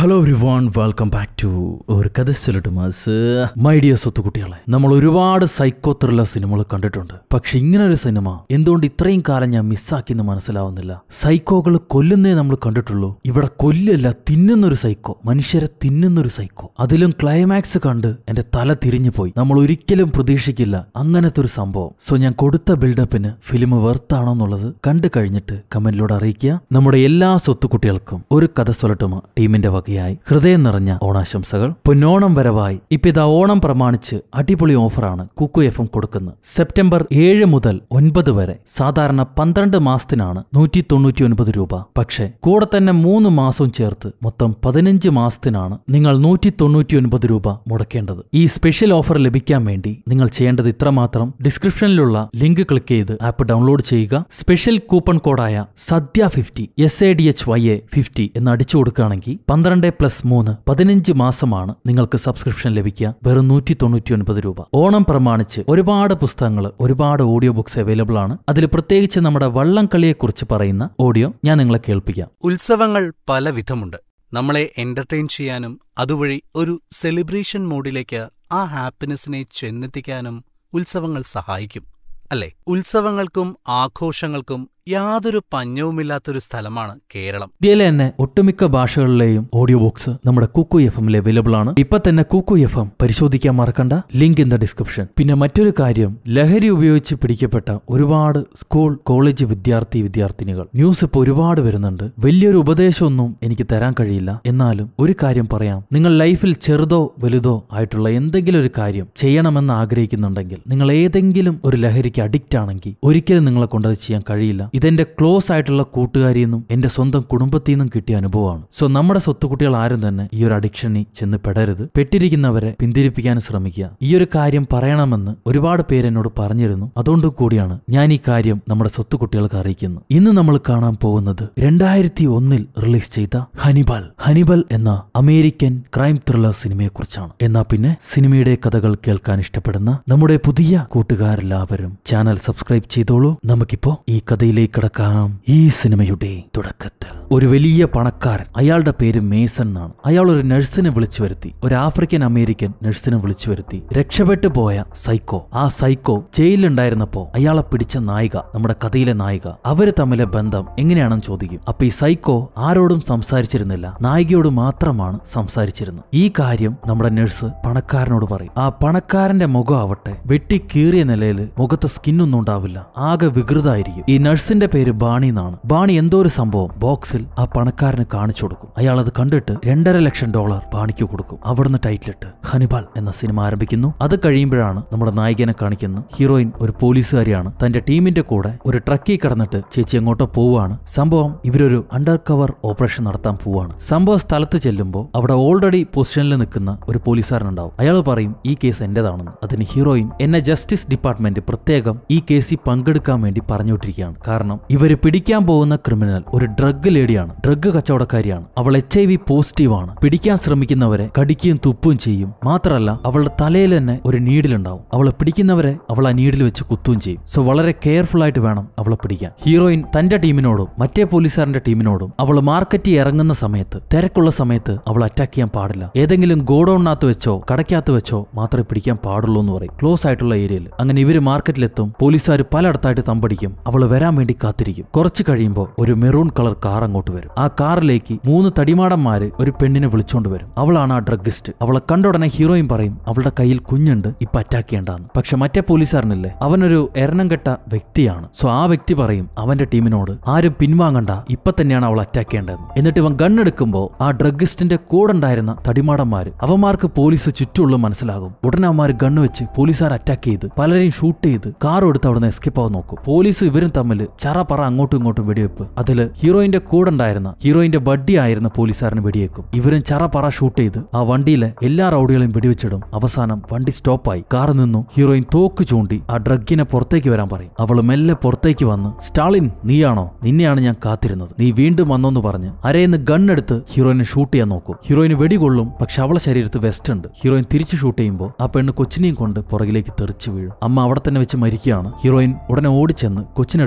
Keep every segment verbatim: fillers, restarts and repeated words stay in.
Hello everyone, welcome back to ഒരു കഥ സൊല്ലട്ടുമാസ്. My dear സ്വത്തുകുട്ടികളെ, നമ്മൾ ഒരുപാട് സൈക്കോ ത്രില്ലർ സിനിമകൾ കണ്ടിട്ടുണ്ട്. പക്ഷെ ഇങ്ങനൊരു സിനിമ എന്തുകൊണ്ട് ഇത്രയും കാലം ഞാൻ മിസ്സാക്കിയെന്ന് മനസ്സിലാവുന്നില്ല. സൈക്കോകൾ കൊല്ലുന്നേ നമ്മൾ കണ്ടിട്ടുള്ളൂ. ഇവിടെ കൊല്ലല്ല, തിന്നുന്നൊരു സൈക്കോ, മനുഷ്യരെ തിന്നുന്നൊരു സൈക്കോ. അതിലും ക്ലൈമാക്സ് കണ്ട് എന്റെ തല തിരിഞ്ഞു പോയി. നമ്മൾ ഒരിക്കലും പ്രതീക്ഷിക്കില്ല അങ്ങനത്തെ ഒരു സംഭവം. സോ ഞാൻ കൊടുത്ത ബിൽഡപ്പിന് ഫിലിം വെർത്താണോ എന്നുള്ളത് കണ്ടു കഴിഞ്ഞിട്ട് കമന്റിലൂടെ അറിയിക്കുക. നമ്മുടെ എല്ലാ സ്വത്തുകുട്ടികൾക്കും ഒരു കഥ സൊല്ലട്ടുമ ടീമിന്റെ വകയായി ഹൃദയം നിറഞ്ഞ ഓണാശംസകൾ. പൊന്നോണം വരവായി. ഇപ്പൊ ഇതാ ഓണം പ്രമാണിച്ച് അടിപൊളി ഓഫറാണ് കുക്കു എഫ് എം കൊടുക്കുന്നത്. സെപ്റ്റംബർ ഏഴ് മുതൽ ഒൻപത് വരെ സാധാരണ പന്ത്രണ്ട് മാസത്തിനാണ് നൂറ്റി തൊണ്ണൂറ്റി ഒൻപത് രൂപ. പക്ഷെ കൂടെ തന്നെ മൂന്ന് മാസവും ചേർത്ത് മൊത്തം പതിനഞ്ച് മാസത്തിനാണ് നിങ്ങൾ നൂറ്റി തൊണ്ണൂറ്റി ഒൻപത് രൂപ മുടക്കേണ്ടത്. ഈ സ്പെഷ്യൽ ഓഫർ ലഭിക്കാൻ വേണ്ടി നിങ്ങൾ ചെയ്യേണ്ടത് ഇത്രമാത്രം. ഡിസ്ക്രിപ്ഷനിലുള്ള ലിങ്ക് ക്ലിക്ക് ചെയ്ത് ആപ്പ് ഡൗൺലോഡ് ചെയ്യുക. സ്പെഷ്യൽ കൂപ്പൺ കോഡായ Sadhya fifty S A D H Y A fifty എന്ന് അടിച്ചു കൊടുക്കുകയാണെങ്കിൽ പന്ത്രണ്ട് പ്ലസ് മൂന്ന് പതിനഞ്ച് മാസമാണ് നിങ്ങൾക്ക് സബ്സ്ക്രിപ്ഷൻ ലഭിക്കുക. വെറും നൂറ്റി തൊണ്ണൂറ്റി ഒൻപത് രൂപ. ഓണം പ്രമാണിച്ച് ഒരുപാട് പുസ്തകങ്ങൾ, ഒരുപാട് ഓഡിയോ ബുക്സ് അവൈലബിൾ ആണ്. അതിൽ പ്രത്യേകിച്ച് നമ്മുടെ വള്ളംകളിയെ കുറിച്ച് പറയുന്ന ഓഡിയോ ഞാൻ നിങ്ങളെ കേൾപ്പിക്കാം. ഉത്സവങ്ങൾ പല വിധമുണ്ട്. നമ്മളെ എന്റർടൈൻ ചെയ്യാനും അതുവഴി ഒരു സെലിബ്രേഷൻ മോഡിലേക്ക് ആ ഹാപ്പിനെസ്സിനെ ചെന്നെത്തിക്കാനും ഉത്സവങ്ങൾ സഹായിക്കും, അല്ലേ? ഉത്സവങ്ങൾക്കും ആഘോഷങ്ങൾക്കും യാതൊരു പഞ്ഞവുമില്ലാത്തൊരു സ്ഥലമാണ് കേരളം. ഇന്ത്യയിലെ തന്നെ ഒട്ടുമിക്ക ഭാഷകളിലെയും ഓഡിയോ ബുക്സ് നമ്മുടെ കുക്കു എഫ് എമ്മിൽ അവൈലബിൾ ആണ്. ഇപ്പൊ തന്നെ കുക്കു എഫ് എം പരിശോധിക്കാൻ മറക്കണ്ട. Link in the description. പിന്നെ മറ്റൊരു കാര്യം, ലഹരി ഉപയോഗിച്ച് പിടിക്കപ്പെട്ട ഒരുപാട് സ്കൂൾ കോളേജ് വിദ്യാർത്ഥി വിദ്യാർത്ഥിനികൾ ന്യൂസ് ഇപ്പൊ ഒരുപാട് വരുന്നുണ്ട്. വലിയൊരു ഉപദേശമൊന്നും എനിക്ക് തരാൻ കഴിയില്ല. എന്നാലും ഒരു കാര്യം പറയാം. നിങ്ങൾ ലൈഫിൽ ചെറുതോ വലുതോ ആയിട്ടുള്ള എന്തെങ്കിലും ഒരു കാര്യം ചെയ്യണമെന്ന് ആഗ്രഹിക്കുന്നുണ്ടെങ്കിൽ, നിങ്ങൾ ഏതെങ്കിലും ഒരു ലഹരിക്ക് അഡിക്റ്റ് ആണെങ്കിൽ ഒരിക്കലും നിങ്ങളെ കൊണ്ടത് ചെയ്യാൻ കഴിയില്ല. ഇതെന്റെ ക്ലോസ് ആയിട്ടുള്ള കൂട്ടുകാരിൽ നിന്നും എന്റെ സ്വന്തം കുടുംബത്തിൽ നിന്നും കിട്ടിയ അനുഭവമാണ്. സോ നമ്മുടെ സ്വത്തുകുട്ടികൾ ആരും തന്നെ ഈ ഒരു അഡിക്ഷനിൽ ചെന്ന് പെടരുത്. പെട്ടിരിക്കുന്നവരെ പിന്തിരിപ്പിക്കാൻ ശ്രമിക്കുക. ഈ ഒരു കാര്യം പറയണമെന്ന് ഒരുപാട് പേര് എന്നോട് പറഞ്ഞിരുന്നു. അതുകൊണ്ട് കൂടിയാണ് ഞാൻ ഈ കാര്യം നമ്മുടെ സ്വത്തുകുട്ടികൾക്ക് അറിയിക്കുന്നത്. ഇന്ന് നമ്മൾ കാണാൻ പോകുന്നത് രണ്ടായിരത്തി ഒന്നിൽ റിലീസ് ചെയ്ത ഹനിബൽ ഹനിബൽ എന്ന അമേരിക്കൻ ക്രൈം ത്രില്ലർ സിനിമയെ കുറിച്ചാണ്. എന്നാ പിന്നെ സിനിമയുടെ കഥകൾ കേൾക്കാൻ ഇഷ്ടപ്പെടുന്ന നമ്മുടെ പുതിയ കൂട്ടുകാരെല്ലാവരും ചാനൽ സബ്സ്ക്രൈബ് ചെയ്തോളൂ. നമുക്കിപ്പോ ഈ കഥയിലേക്ക് കിടക്കാം. ഈ സിനിമയുടെ തുടക്കത്തിൽ ഒരു വലിയ പണക്കാരൻ, അയാളുടെ പേര് മേസൺ എന്നാണ്. അയാൾ ഒരു നഴ്സിനെ വിളിച്ചു വരുത്തി, ഒരു ആഫ്രിക്കൻ അമേരിക്കൻ നഴ്സിനെ വിളിച്ചു വരുത്തി. രക്ഷപ്പെട്ടു പോയ സൈക്കോ, ആ സൈക്കോ ജയിലിലുണ്ടായിരുന്നപ്പോ അയാളെ പിടിച്ച നായിക, നമ്മുടെ കഥയിലെ നായിക, അവര് തമ്മിലെ ബന്ധം എങ്ങനെയാണെന്ന് ചോദിക്കും. അപ്പൊ ഈ സൈക്കോ ആരോടും സംസാരിച്ചിരുന്നില്ല, നായികയോട് മാത്രമാണ് സംസാരിച്ചിരുന്നത്. ഈ കാര്യം നമ്മുടെ നഴ്സ് പണക്കാരനോട് പറയും. ആ പണക്കാരന്റെ മുഖം ആവട്ടെ വെട്ടി കീറിയ നിലയിൽ, മുഖത്ത് സ്കിന്നൊന്നും ഉണ്ടാവില്ല, ആകെ വികൃതായിരിക്കും. ഈ നഴ്സിന്റെ പേര് ബാണി എന്നാണ്. ബാണി എന്തോ ഒരു സംഭവം ബോക്സിൽ ആ പണക്കാരന് കാണിച്ചു കൊടുക്കും. അയാൾ അത് കണ്ടിട്ട് രണ്ടര ലക്ഷം ഡോളർ ബാണിക്ക് കൊടുക്കും. അവിടുന്ന് ടൈറ്റിലിട്ട് ഹനിബൽ എന്ന സിനിമ ആരംഭിക്കുന്നു. അത് കഴിയുമ്പോഴാണ് നമ്മുടെ നായികനെ കാണിക്കുന്നത്. ഹീറോയിൻ ഒരു പോലീസുകാരിയാണ്. തന്റെ ടീമിന്റെ കൂടെ ഒരു ട്രക്കിൽ കടന്നിട്ട് ചേച്ചി എങ്ങോട്ടോ പോവാണ്. സംഭവം ഇവരൊരു അണ്ടർ കവർ ഓപ്പറേഷൻ നടത്താൻ പോവാണ്. സംഭവ സ്ഥലത്ത് ചെല്ലുമ്പോൾ അവിടെ ഓൾറെഡി പൊസിഷനിൽ നിൽക്കുന്ന ഒരു പോലീസുകാരനുണ്ടാവും. അയാൾ പറയും ഈ കേസ് എന്റേതാണെന്ന്. അതിന് ഹീറോയിൻ എന്നെ ജസ്റ്റിസ് ഡിപ്പാർട്ട്മെന്റ് പ്രത്യേകം ഈ കേസിൽ പങ്കെടുക്കാൻ വേണ്ടി പറഞ്ഞുകൊണ്ടിരിക്കുകയാണ്. കാരണം ഇവര് പിടിക്കാൻ പോകുന്ന ക്രിമിനൽ ഒരു ഡ്രഗ് ലേഡിയാണ്, ഡ്രഗ് കച്ചവടക്കാരിയാണ്. അവൾ എച്ച് ഐ വി പോസിറ്റീവ് ആണ്. പിടിക്കാൻ ശ്രമിക്കുന്നവരെ കടിക്കുകയും തുപ്പുകയും ചെയ്യും. മാത്രമല്ല അവളുടെ തലയിൽ തന്നെ ഒരു നീഡിലുണ്ടാവും. അവളെ പിടിക്കുന്നവരെ അവൾ ആ നീഡിൽ വെച്ച് കുത്തുകയും ചെയ്യും. സോ വളരെ കെയർഫുൾ ആയിട്ട് വേണം അവളെ പിടിക്കാൻ. ഹീറോയിൻ തന്റെ ടീമിനോടും മറ്റേ പോലീസുകാരന്റെ ടീമിനോടും അവൾ മാർക്കറ്റിൽ ഇറങ്ങുന്ന സമയത്ത്, തിരക്കുള്ള സമയത്ത് അവൾ അറ്റാക്ക് ചെയ്യാൻ പാടില്ല. ഏതെങ്കിലും ഗോഡൌണിനകത്ത് വെച്ചോ കടക്കകത്ത് വെച്ചോ മാത്രമേ പിടിക്കാൻ പാടുള്ളൂ എന്ന് പറയും, ക്ലോസ് ആയിട്ടുള്ള ഏരിയയിൽ. അങ്ങനെ ഇവര് മാർക്കറ്റിലെത്തും. പോലീസുകാർ പലയിടത്തായിട്ട് തമ്പടിക്കും. അവൾ വരാൻ വേണ്ടി കാത്തിരിക്കും. കുറച്ച് കഴിയുമ്പോൾ ഒരു മെറൂൺ കളർ കാർ അങ്ങോട്ട് വരും. ആ കാറിലേക്ക് മൂന്ന് തടിമാടന്മാര് ഒരു പെണ്ണിനെ വിളിച്ചോണ്ട് വരും. അവളാണ് ആ ഡ്രഗിസ്റ്റ്. അവളെ കണ്ട ഉടനെ ഹീറോയിൻ പറയും അവളുടെ കയ്യിൽ കുഞ്ഞുണ്ട്, ഇപ്പൊ അറ്റാക്ക് ചെയ്യേണ്ടെന്ന്. പക്ഷെ മറ്റേ പോലീസുകാരനല്ലേ, അവനൊരു എരണം കെട്ട വ്യക്തിയാണ്. സോ ആ വ്യക്തി പറയും അവന്റെ ടീമിനോട് ആരും പിൻവാങ്ങണ്ട, ഇപ്പൊ തന്നെയാണ് അവൾ അറ്റാക്ക് ചെയ്യേണ്ടതെന്ന്. എന്നിട്ട് ഇവൻ ഗണ്ണെടുക്കുമ്പോൾ ആ ഡ്രഗിസ്റ്റിന്റെ കൂടെ ഉണ്ടായിരുന്ന തടിമാടന്മാര്, അവന്മാർക്ക് പോലീസ് ചുറ്റുള്ള മനസ്സിലാകും. ഉടനെ അവന്മാര് ഗണ്ണ് വെച്ച് പോലീസുകാർ അറ്റാക്ക് ചെയ്ത് പലരെയും ഷൂട്ട് ചെയ്ത് കാർ എടുത്ത് അവിടെ നിന്ന് എസ്കേപ്പ് ആവാൻ നോക്കും. പോലീസ് ഇവരും തമ്മിൽ ചറ പറ അങ്ങോട്ടും ഇങ്ങോട്ടും വെടിവെപ്പ്. അതില് ഹീറോയിന്റെ കൂടെ ഉണ്ടായിരുന്ന ഹീറോയിന്റെ ബഡ്ഡി ആയിരുന്ന പോലീസുകാരന് വെടിയേക്കും. ഇവരും ചറ പറ ഷൂട്ട് ചെയ്ത് ആ വണ്ടിയിലെ എല്ലാ റൗഡികളെയും വെടിവെച്ചിടും. അവസാനം വണ്ടി സ്റ്റോപ്പായി. കാറിൽ നിന്നും ഹീറോയിൻ തോക്ക് ചൂണ്ടി ആ ഡ്രഗിനെ പുറത്തേക്ക് വരാൻ പറയും. അവള് മെല്ലെ പുറത്തേക്ക് വന്ന് സ്റ്റാലിൻ നീയാണോ, നിന്നെയാണ് ഞാൻ കാത്തിരുന്നത്, നീ വീണ്ടും വന്നോന്ന് പറഞ്ഞ് അരയെന്ന് ഗണ്ണെടുത്ത് ഹീറോയിനെ ഷൂട്ട് ചെയ്യാൻ നോക്കും. ഹീറോയിന് വെടികൊള്ളും. പക്ഷെ അവളെ ശരീരത്ത് വെസ്റ്റ് ഉണ്ട്. ഹീറോയിൻ തിരിച്ച് ഷൂട്ട് ചെയ്യുമ്പോൾ ആ പെണ്ണ് കൊച്ചിനെയും കൊണ്ട് പുറകിലേക്ക് തെറിച്ചു വീഴും. അമ്മ അവിടെ തന്നെ വെച്ച് മരിക്കുകയാണ്. ഹീറോയിൻ ഉടനെ ഓടിച്ചെന്ന് കൊച്ചിനെടുത്തോണ്ട് വന്ന്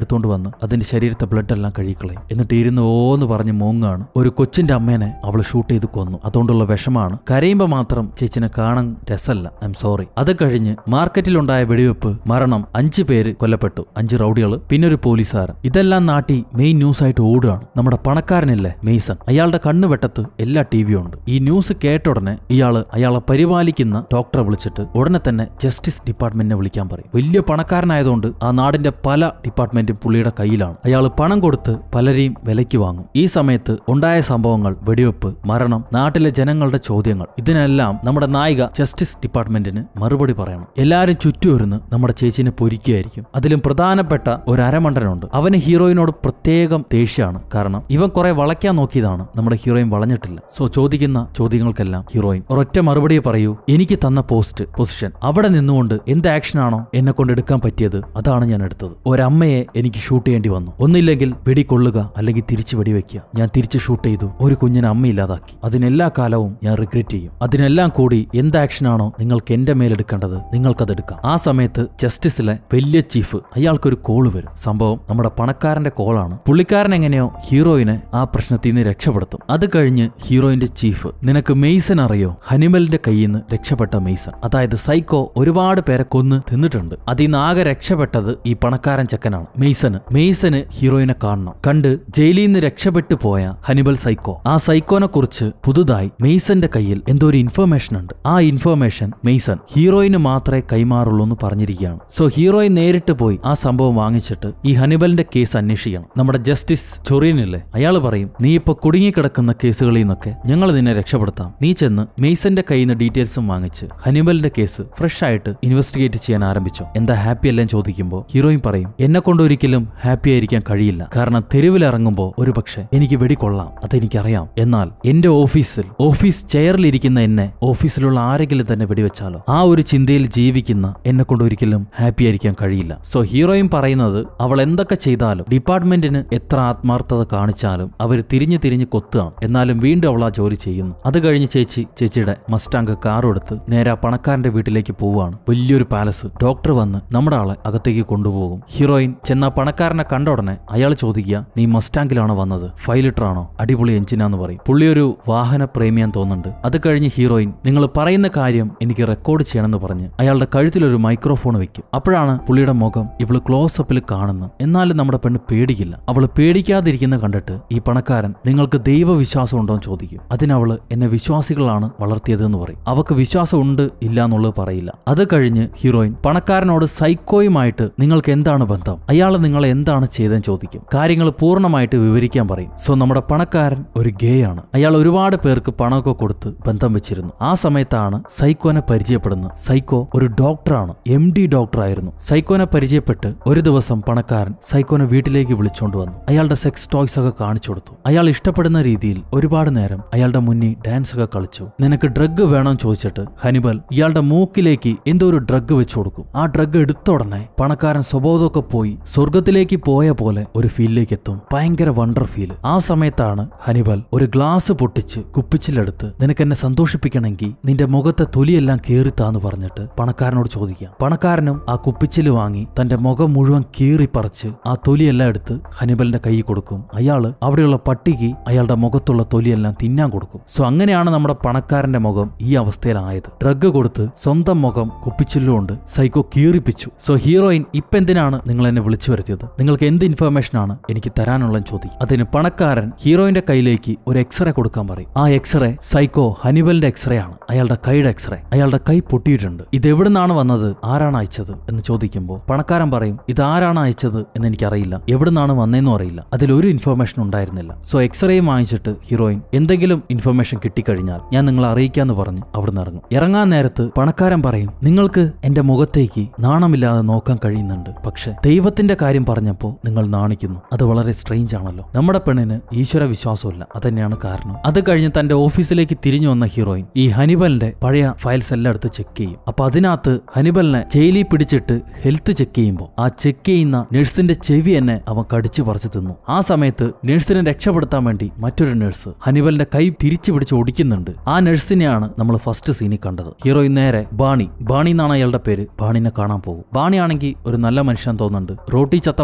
വന്ന് അതിന്റെ ശരീരത്തെ ബ്ലഡ് എല്ലാം കഴുകിക്കളയും. എന്നിട്ട് ഇരുന്ന് ഓന്ന് പറഞ്ഞ് മോങ്ങാണ്. ഒരു കൊച്ചിന്റെ അമ്മേനെ അവൾ ഷൂട്ട് ചെയ്ത് കൊന്നു. അതുകൊണ്ടുള്ള വിഷമാണ്. കരയുമ്പോ മാത്രം ചേച്ചിനെ കാണാൻ രസമല്ല. I am sorry. അത് കഴിഞ്ഞ് മാർക്കറ്റിലുണ്ടായ വെടിവെപ്പ്, മരണം, അഞ്ചു പേര് കൊല്ലപ്പെട്ടു, അഞ്ച് റൗഡികള്, പിന്നെ ഒരു പോലീസുകാരൻ. ഇതെല്ലാം നാട്ടി മെയിൻ ന്യൂസ് ആയിട്ട് ഓടുകയാണ്. നമ്മുടെ പണക്കാരനില്ലേ മെയ്സൺ, അയാളുടെ കണ്ണുവെട്ടത്ത് എല്ലാ ടി വിയും ഉണ്ട്. ഈ ന്യൂസ് കേട്ട ഉടനെ ഇയാള് അയാളെ പരിപാലിക്കുന്ന ഡോക്ടറെ വിളിച്ചിട്ട് ഉടനെ തന്നെ ജസ്റ്റിസ് ഡിപ്പാർട്ട്മെന്റിനെ വിളിക്കാൻ പറയും. വലിയ പണക്കാരനായതുകൊണ്ട് ആ നാടിന്റെ പല ഡിപ്പാർട്ട്മെന്റും പുള്ളിയുടെ കയ്യിലാണ്. അയാൾ പണം കൊടുത്ത് പലരെയും വിലയ്ക്ക് വാങ്ങും. ഈ സമയത്ത് ഉണ്ടായ സംഭവങ്ങൾ, വെടിവെപ്പ്, മരണം, നാട്ടിലെ ജനങ്ങളുടെ ചോദ്യങ്ങൾ, ഇതിനെല്ലാം നമ്മുടെ നായിക ജസ്റ്റിസ് ഡിപ്പാർട്ട്മെന്റിന് മറുപടി പറയണം. എല്ലാരും ചുറ്റുവരുന്ന് നമ്മുടെ ചേച്ചിനെ പൊരിക്കുകയായിരിക്കും. അതിലും പ്രധാനപ്പെട്ട ഒരു അരമണ്ടനുണ്ട്. അവന് ഹീറോയിനോട് പ്രത്യേകം ദേഷ്യമാണ്. കാരണം ഇവൻ കുറെ വളയ്ക്കാൻ നോക്കിയതാണ്, നമ്മുടെ ഹീറോയിൻ വളഞ്ഞിട്ടില്ല. സോ ചോദിക്കുന്ന ചോദ്യങ്ങൾക്കെല്ലാം ഹീറോയിൻ ഒരൊറ്റ മറുപടിയെ പറയൂ, എനിക്ക് തന്ന പോസ്റ്റ് പൊസിഷൻ, അവിടെ നിന്നുകൊണ്ട് എന്ത് ആക്ഷനാണോ എന്നെ കൊണ്ട് എടുക്കാൻ പറ്റിയത് അതാണ് ഞാൻ എടുത്തത്. ഒരമ്മയെ എനിക്ക് ഷൂട്ട് ചെയ്യേണ്ടി വന്നു. ഒന്നില്ലെങ്കിൽ വെടികൊള്ളുക, അല്ലെങ്കിൽ തിരിച്ച് വെടിവെക്കുക. ഞാൻ തിരിച്ച് ഷൂട്ട് ചെയ്തു, ഒരു കുഞ്ഞിനെ അമ്മ ഇല്ലാതാക്കി. അതിനെല്ലാ കാലവും ഞാൻ റിഗ്രറ്റ് ചെയ്യും. അതിനെല്ലാം കൂടി എന്ത് ആക്ഷനാണോ നിങ്ങൾക്ക് എന്റെ മേലെടുക്കേണ്ടത് നിങ്ങൾക്കതെടുക്കാം. ആ സമയത്ത് ജസ്റ്റിസിലെ വലിയ ചീഫ് അയാൾക്കൊരു കോള് വരും. സംഭവം നമ്മുടെ പണക്കാരന്റെ കോളാണ്. പുള്ളിക്കാരൻ എങ്ങനെയോ ഹീറോയിനെ ആ പ്രശ്നത്തിൽ നിന്ന് രക്ഷപ്പെടുത്തും. അത് കഴിഞ്ഞ് ഹീറോയിന്റെ ചീഫ്, നിനക്ക് മെയ്സൺ അറിയോ? ഹനിമലിന്റെ കയ്യിൽ നിന്ന് രക്ഷപ്പെട്ട മെയ്സൺ, അതായത് സൈക്കോ ഒരുപാട് പേരെ കൊന്ന് തിന്നിട്ടുണ്ട്. അതിൽ നിന്ന് ആകെ രക്ഷപ്പെട്ടത് ഈ പണക്കാരൻ ചെക്കനാണ് മെയ്സന്. മെയ്സന് ഹീറോയിനെ കാണണം. കണ്ട് ജയിലിൽ നിന്ന് രക്ഷപ്പെട്ടു പോയ ഹനിബൽ സൈക്കോ, ആ സൈക്കോനെ കുറിച്ച് പുതുതായി മെയ്സന്റെ കയ്യിൽ എന്തോ ഒരു ഇൻഫർമേഷൻ ഉണ്ട്. ആ ഇൻഫർമേഷൻ മെയ്സൺ ഹീറോയിന് മാത്രമേ കൈമാറുള്ളൂ എന്ന് പറഞ്ഞിരിക്കുകയാണ്. സോ ഹീറോയിൻ നേരിട്ട് പോയി ആ സംഭവം വാങ്ങിച്ചിട്ട് ഈ ഹനിബലിന്റെ കേസ് അന്വേഷിക്കണം. നമ്മുടെ ജസ്റ്റിസ് ചൊറീനില്ലേ, അയാൾ പറയും, നീ ഇപ്പൊ കുടുങ്ങിക്കിടക്കുന്ന കേസുകളിൽ നിന്നൊക്കെ ഞങ്ങൾ നിന്നെ രക്ഷപ്പെടുത്താം. നീ ചെന്ന് മെയ്സന്റെ കയ്യിൽ നിന്ന് ഡീറ്റെയിൽസും വാങ്ങിച്ച് ഹനിബലിന്റെ കേസ് ഫ്രഷ് ആയിട്ട് ഇൻവെസ്റ്റിഗേറ്റ് ചെയ്യാൻ ആരംഭിച്ചോ. എന്താ ഹാപ്പി എല്ലാം ചോദിക്കുമ്പോൾ ഹീറോയിൻ പറയും, എന്നെ കൊണ്ട് ഒരിക്കലും ഹാപ്പി ആയിരിക്കാൻ കഴിയില്ല. കാരണം തെരുവിലിറങ്ങുമ്പോൾ ഒരു പക്ഷെ എനിക്ക് വെടികൊള്ളാം, അതെനിക്കറിയാം. എന്നാൽ എന്റെ ഓഫീസിൽ ഓഫീസ് ചെയറിലിരിക്കുന്ന എന്നെ ഓഫീസിലുള്ള ആരെങ്കിലും തന്നെ വെടിവെച്ചാലോ, ആ ഒരു ചിന്തയിൽ ജീവിക്കുന്ന എന്നെ കൊണ്ട് ഒരിക്കലും ഹാപ്പി ആയിരിക്കാൻ കഴിയില്ല. സോ ഹീറോയിൻ പറയുന്നത്, അവൾ എന്തൊക്കെ ചെയ്താലും ഡിപ്പാർട്ട്മെന്റിന് എത്ര ആത്മാർത്ഥത കാണിച്ചാലും അവർ തിരിഞ്ഞു തിരിഞ്ഞ് കൊത്തുകയാണ്. എന്നാലും വീണ്ടും അവൾ ആ ജോലി ചെയ്യുന്നു. അത് കഴിഞ്ഞ് ചേച്ചി ചേച്ചിയുടെ മസ്റ്റാങ്ക് കാറും എടുത്ത് നേരെ ആ പണക്കാരന്റെ വീട്ടിലേക്ക് പോവുകയാണ്. വലിയൊരു പാലസ്. ഡോക്ടർ വന്ന് നമ്മുടെ ആളെ അകത്തേക്ക് കൊണ്ടുപോകും. ഹീറോയിൻ ചെന്ന പണക്കാരനെ കണ്ട ഉടനെ അയാൾ ചോദിക്കുക, നീ മസ്റ്റാങ്കിലാണോ വന്നത്? ഫൈവ് ലിറ്റർ ആണോ? അടിപൊളി എഞ്ചിനാന്ന് പറയും. പുള്ളി ഒരു വാഹന പ്രേമിയാൻ തോന്നുന്നുണ്ട്. അത് കഴിഞ്ഞ് ഹീറോയിൻ, നിങ്ങൾ പറയുന്ന കാര്യം എനിക്ക് റെക്കോർഡ് ചെയ്യണമെന്ന് പറഞ്ഞ് അയാളുടെ കഴുത്തിലൊരു മൈക്രോഫോൺ വെക്കും. അപ്പോഴാണ് പുള്ളിയുടെ മുഖം ഇവള് ക്ലോസ് അപ്പിൽ കാണുന്നത്. എന്നാലും നമ്മുടെ പെണ്ണ് പേടിക്കില്ല. അവള് പേടിക്കാതിരിക്കുന്ന കണ്ടിട്ട് ഈ പണക്കാരൻ, നിങ്ങൾക്ക് ദൈവവിശ്വാസം ഉണ്ടോ എന്ന് ചോദിക്കും. അതിനവള്, എന്നെ വിശ്വാസികളാണ് വളർത്തിയതെന്ന് പറയും. അവക്ക് വിശ്വാസം ഉണ്ട് ഇല്ല എന്നുള്ളത് പറയില്ല. അത് കഴിഞ്ഞ് ഹീറോയിൻ പണക്കാരനോട് സൈക്കോയുമായിട്ട് നിങ്ങൾക്ക് എന്താണ് ബന്ധം, അയാൾ നിങ്ങളെ എന്താണ് ചെയ്തതെന്ന് ചോദിക്കും. കാര്യങ്ങൾ പൂർണ്ണമായിട്ട് വിവരിക്കാൻ പറയും. സോ നമ്മുടെ പണക്കാരൻ ഒരു ഗേ ആണ്. അയാൾ ഒരുപാട് പേർക്ക് പണമൊക്കെ കൊടുത്ത് ബന്ധം വെച്ചിരുന്നു. ആ സമയത്താണ് സൈക്കോനെ പരിചയപ്പെടുന്നത്. സൈക്കോ ഒരു ഡോക്ടറാണ്, എം ഡി ഡോക്ടർ ആയിരുന്നു. സൈക്കോനെ പരിചയപ്പെട്ട് ഒരു ദിവസം പണക്കാരൻ സൈക്കോനെ വീട്ടിലേക്ക് വിളിച്ചോണ്ട് വന്നു. അയാളുടെ സെക്സ് ടോയ്സ് ഒക്കെ കാണിച്ചു കൊടുത്തു. അയാൾ ഇഷ്ടപ്പെടുന്ന രീതിയിൽ ഒരുപാട് നേരം അയാളുടെ മുന്നിൽ ഡാൻസ് ഒക്കെ കളിച്ചു. നിനക്ക് ഡ്രഗ് വേണമെന്ന് ചോദിച്ചിട്ട് ഹനിബൽ ഇയാളുടെ മൂക്കിലേക്ക് എന്തോ ഒരു ഡ്രഗ് വെച്ചു കൊടുക്കും. ആ ഡ്രഗ് എടുത്ത ഉടനെ പണക്കാരൻ സ്വബോധമൊക്കെ പോയി സ്വർഗത്തിലേക്ക് പോയ പോലെ ഒരു ഫീലിലേക്ക് എത്തും. ഭയങ്കര വണ്ടർ ഫീല്. ആ സമയത്താണ് ഹനിബൽ ഒരു ഗ്ലാസ് പൊട്ടിച്ച് കുപ്പിച്ചിലെടുത്ത്, നിനക്ക് എന്നെ സന്തോഷിപ്പിക്കണമെങ്കിൽ നിന്റെ മുഖത്തെ തൊലിയെല്ലാം കീറിത്താന്ന് പറഞ്ഞിട്ട് പണക്കാരനോട് ചോദിക്കാം. പണക്കാരനും ആ കുപ്പിച്ചില് വാങ്ങി തന്റെ മുഖം മുഴുവൻ കീറി പറിച്ച് ആ തൊലിയെല്ലാം എടുത്ത് ഹനിബലിന്റെ കൈ കൊടുക്കും. അയാള് അവിടെയുള്ള പട്ടിക്ക് അയാളുടെ മുഖത്തുള്ള തൊലിയെല്ലാം തിന്നാൻ കൊടുക്കും. സോ അങ്ങനെയാണ് നമ്മുടെ പണക്കാരന്റെ മുഖം ഈ അവസ്ഥയിലായത്. ഡ്രഗ് കൊടുത്ത് സ്വന്തം മുഖം കുപ്പിച്ചില്ലുകൊണ്ട് സൈക്കോ കീറിപ്പിച്ചു. സോ ഹീറോയിൻ, ഇപ്പൊ എന്തിനാണ് നിങ്ങൾ എന്നെ വിളിച്ചു വരുത്തിയത്? നിങ്ങൾക്ക് എന്ത് ഇൻഫർമേഷൻ ആണ് എനിക്ക് തരാനുള്ള ചോദിക്കും. അതിന് പണക്കാരൻ ഹീറോയിന്റെ കയ്യിലേക്ക് ഒരു എക്സ്റേ കൊടുക്കാൻ പറയും. ആ എക്സ്റേ സൈക്കോ ഹനിബലിന്റെ എക്സ്റേ ആണ്, അയാളുടെ കൈയുടെ എക്സ്റേ. അയാളുടെ കൈ പൊട്ടിയിട്ടുണ്ട്. ഇത് എവിടുന്നാണ് വന്നത്, ആരാണ് അയച്ചത് എന്ന് ചോദിക്കുമ്പോൾ പണക്കാരൻ പറയും, ഇത് ആരാണ് അയച്ചത് എന്ന് എനിക്കറിയില്ല, എവിടുന്നാണ് വന്നതെന്നും അറിയില്ല, അതിലൊരു ഇൻഫർമേഷൻ ഉണ്ടായിരുന്നില്ല. സോ എക്സ്റേയും വാങ്ങിച്ചിട്ട് ഹീറോയിൻ, എന്തെങ്കിലും ഇൻഫർമേഷൻ കിട്ടിക്കഴിഞ്ഞാൽ ഞാൻ നിങ്ങളെ അറിയിക്കാന്ന് പറഞ്ഞ് അവിടുന്ന് ഇറങ്ങും. ഇറങ്ങാൻ നേരത്ത് പണക്കാരൻ പറയും, നിങ്ങൾക്ക് എന്റെ മുഖത്തേക്ക് നാണമില്ലാതെ നോക്കാൻ കഴിയുന്നുണ്ട്, പക്ഷെ ദൈവത്തിന്റെ കാര്യം പറഞ്ഞപ്പോ നിങ്ങൾ നാണിക്കുന്നു. അത് വളരെ സ്ട്രേഞ്ച് ആണല്ലോ. നമ്മുടെ പെണ്ണിന് ഈശ്വര വിശ്വാസമില്ല, അതന്നെയാണ് കാരണം. അത് കഴിഞ്ഞ് തന്റെ ഓഫീസിലേക്ക് തിരിഞ്ഞു വന്ന ഹീറോയിൻ ഈ ഹനിബലിന്റെ പഴയ ഫയൽസ് എല്ലാം എടുത്ത് ചെക്ക് ചെയ്യും. അപ്പൊ അതിനകത്ത് ഹനിബലിനെ ജയിലിൽ പിടിച്ചിട്ട് ഹെൽത്ത് ചെക്ക് ചെയ്യുമ്പോൾ ആ ചെക്ക് ചെയ്യുന്ന നഴ്സിന്റെ ചെവി എന്നെ അവൻ കടിച്ചു പറിച്ചു തിന്നു. ആ സമയത്ത് നഴ്സിനെ രക്ഷപ്പെടുത്താൻ വേണ്ടി മറ്റൊരു നഴ്സ് ഹനിബലിന്റെ കൈ തിരിച്ചു പിടിച്ച് ഒടിക്കുന്നുണ്ട്. ആ നഴ്സിനെയാണ് നമ്മൾ ഫസ്റ്റ് സീനിൽ കണ്ടത്. ഹീറോയിൻ നേരെ ബാണി ബാണി എന്നാണ് അയാളുടെ പേര്, ബാണിനെ കാണാൻ പോകും. ബാണി ആണെങ്കിൽ ഒരു നല്ല മനുഷ്യൻ തോന്നുന്നുണ്ട്. റോട്ടി ചത്ത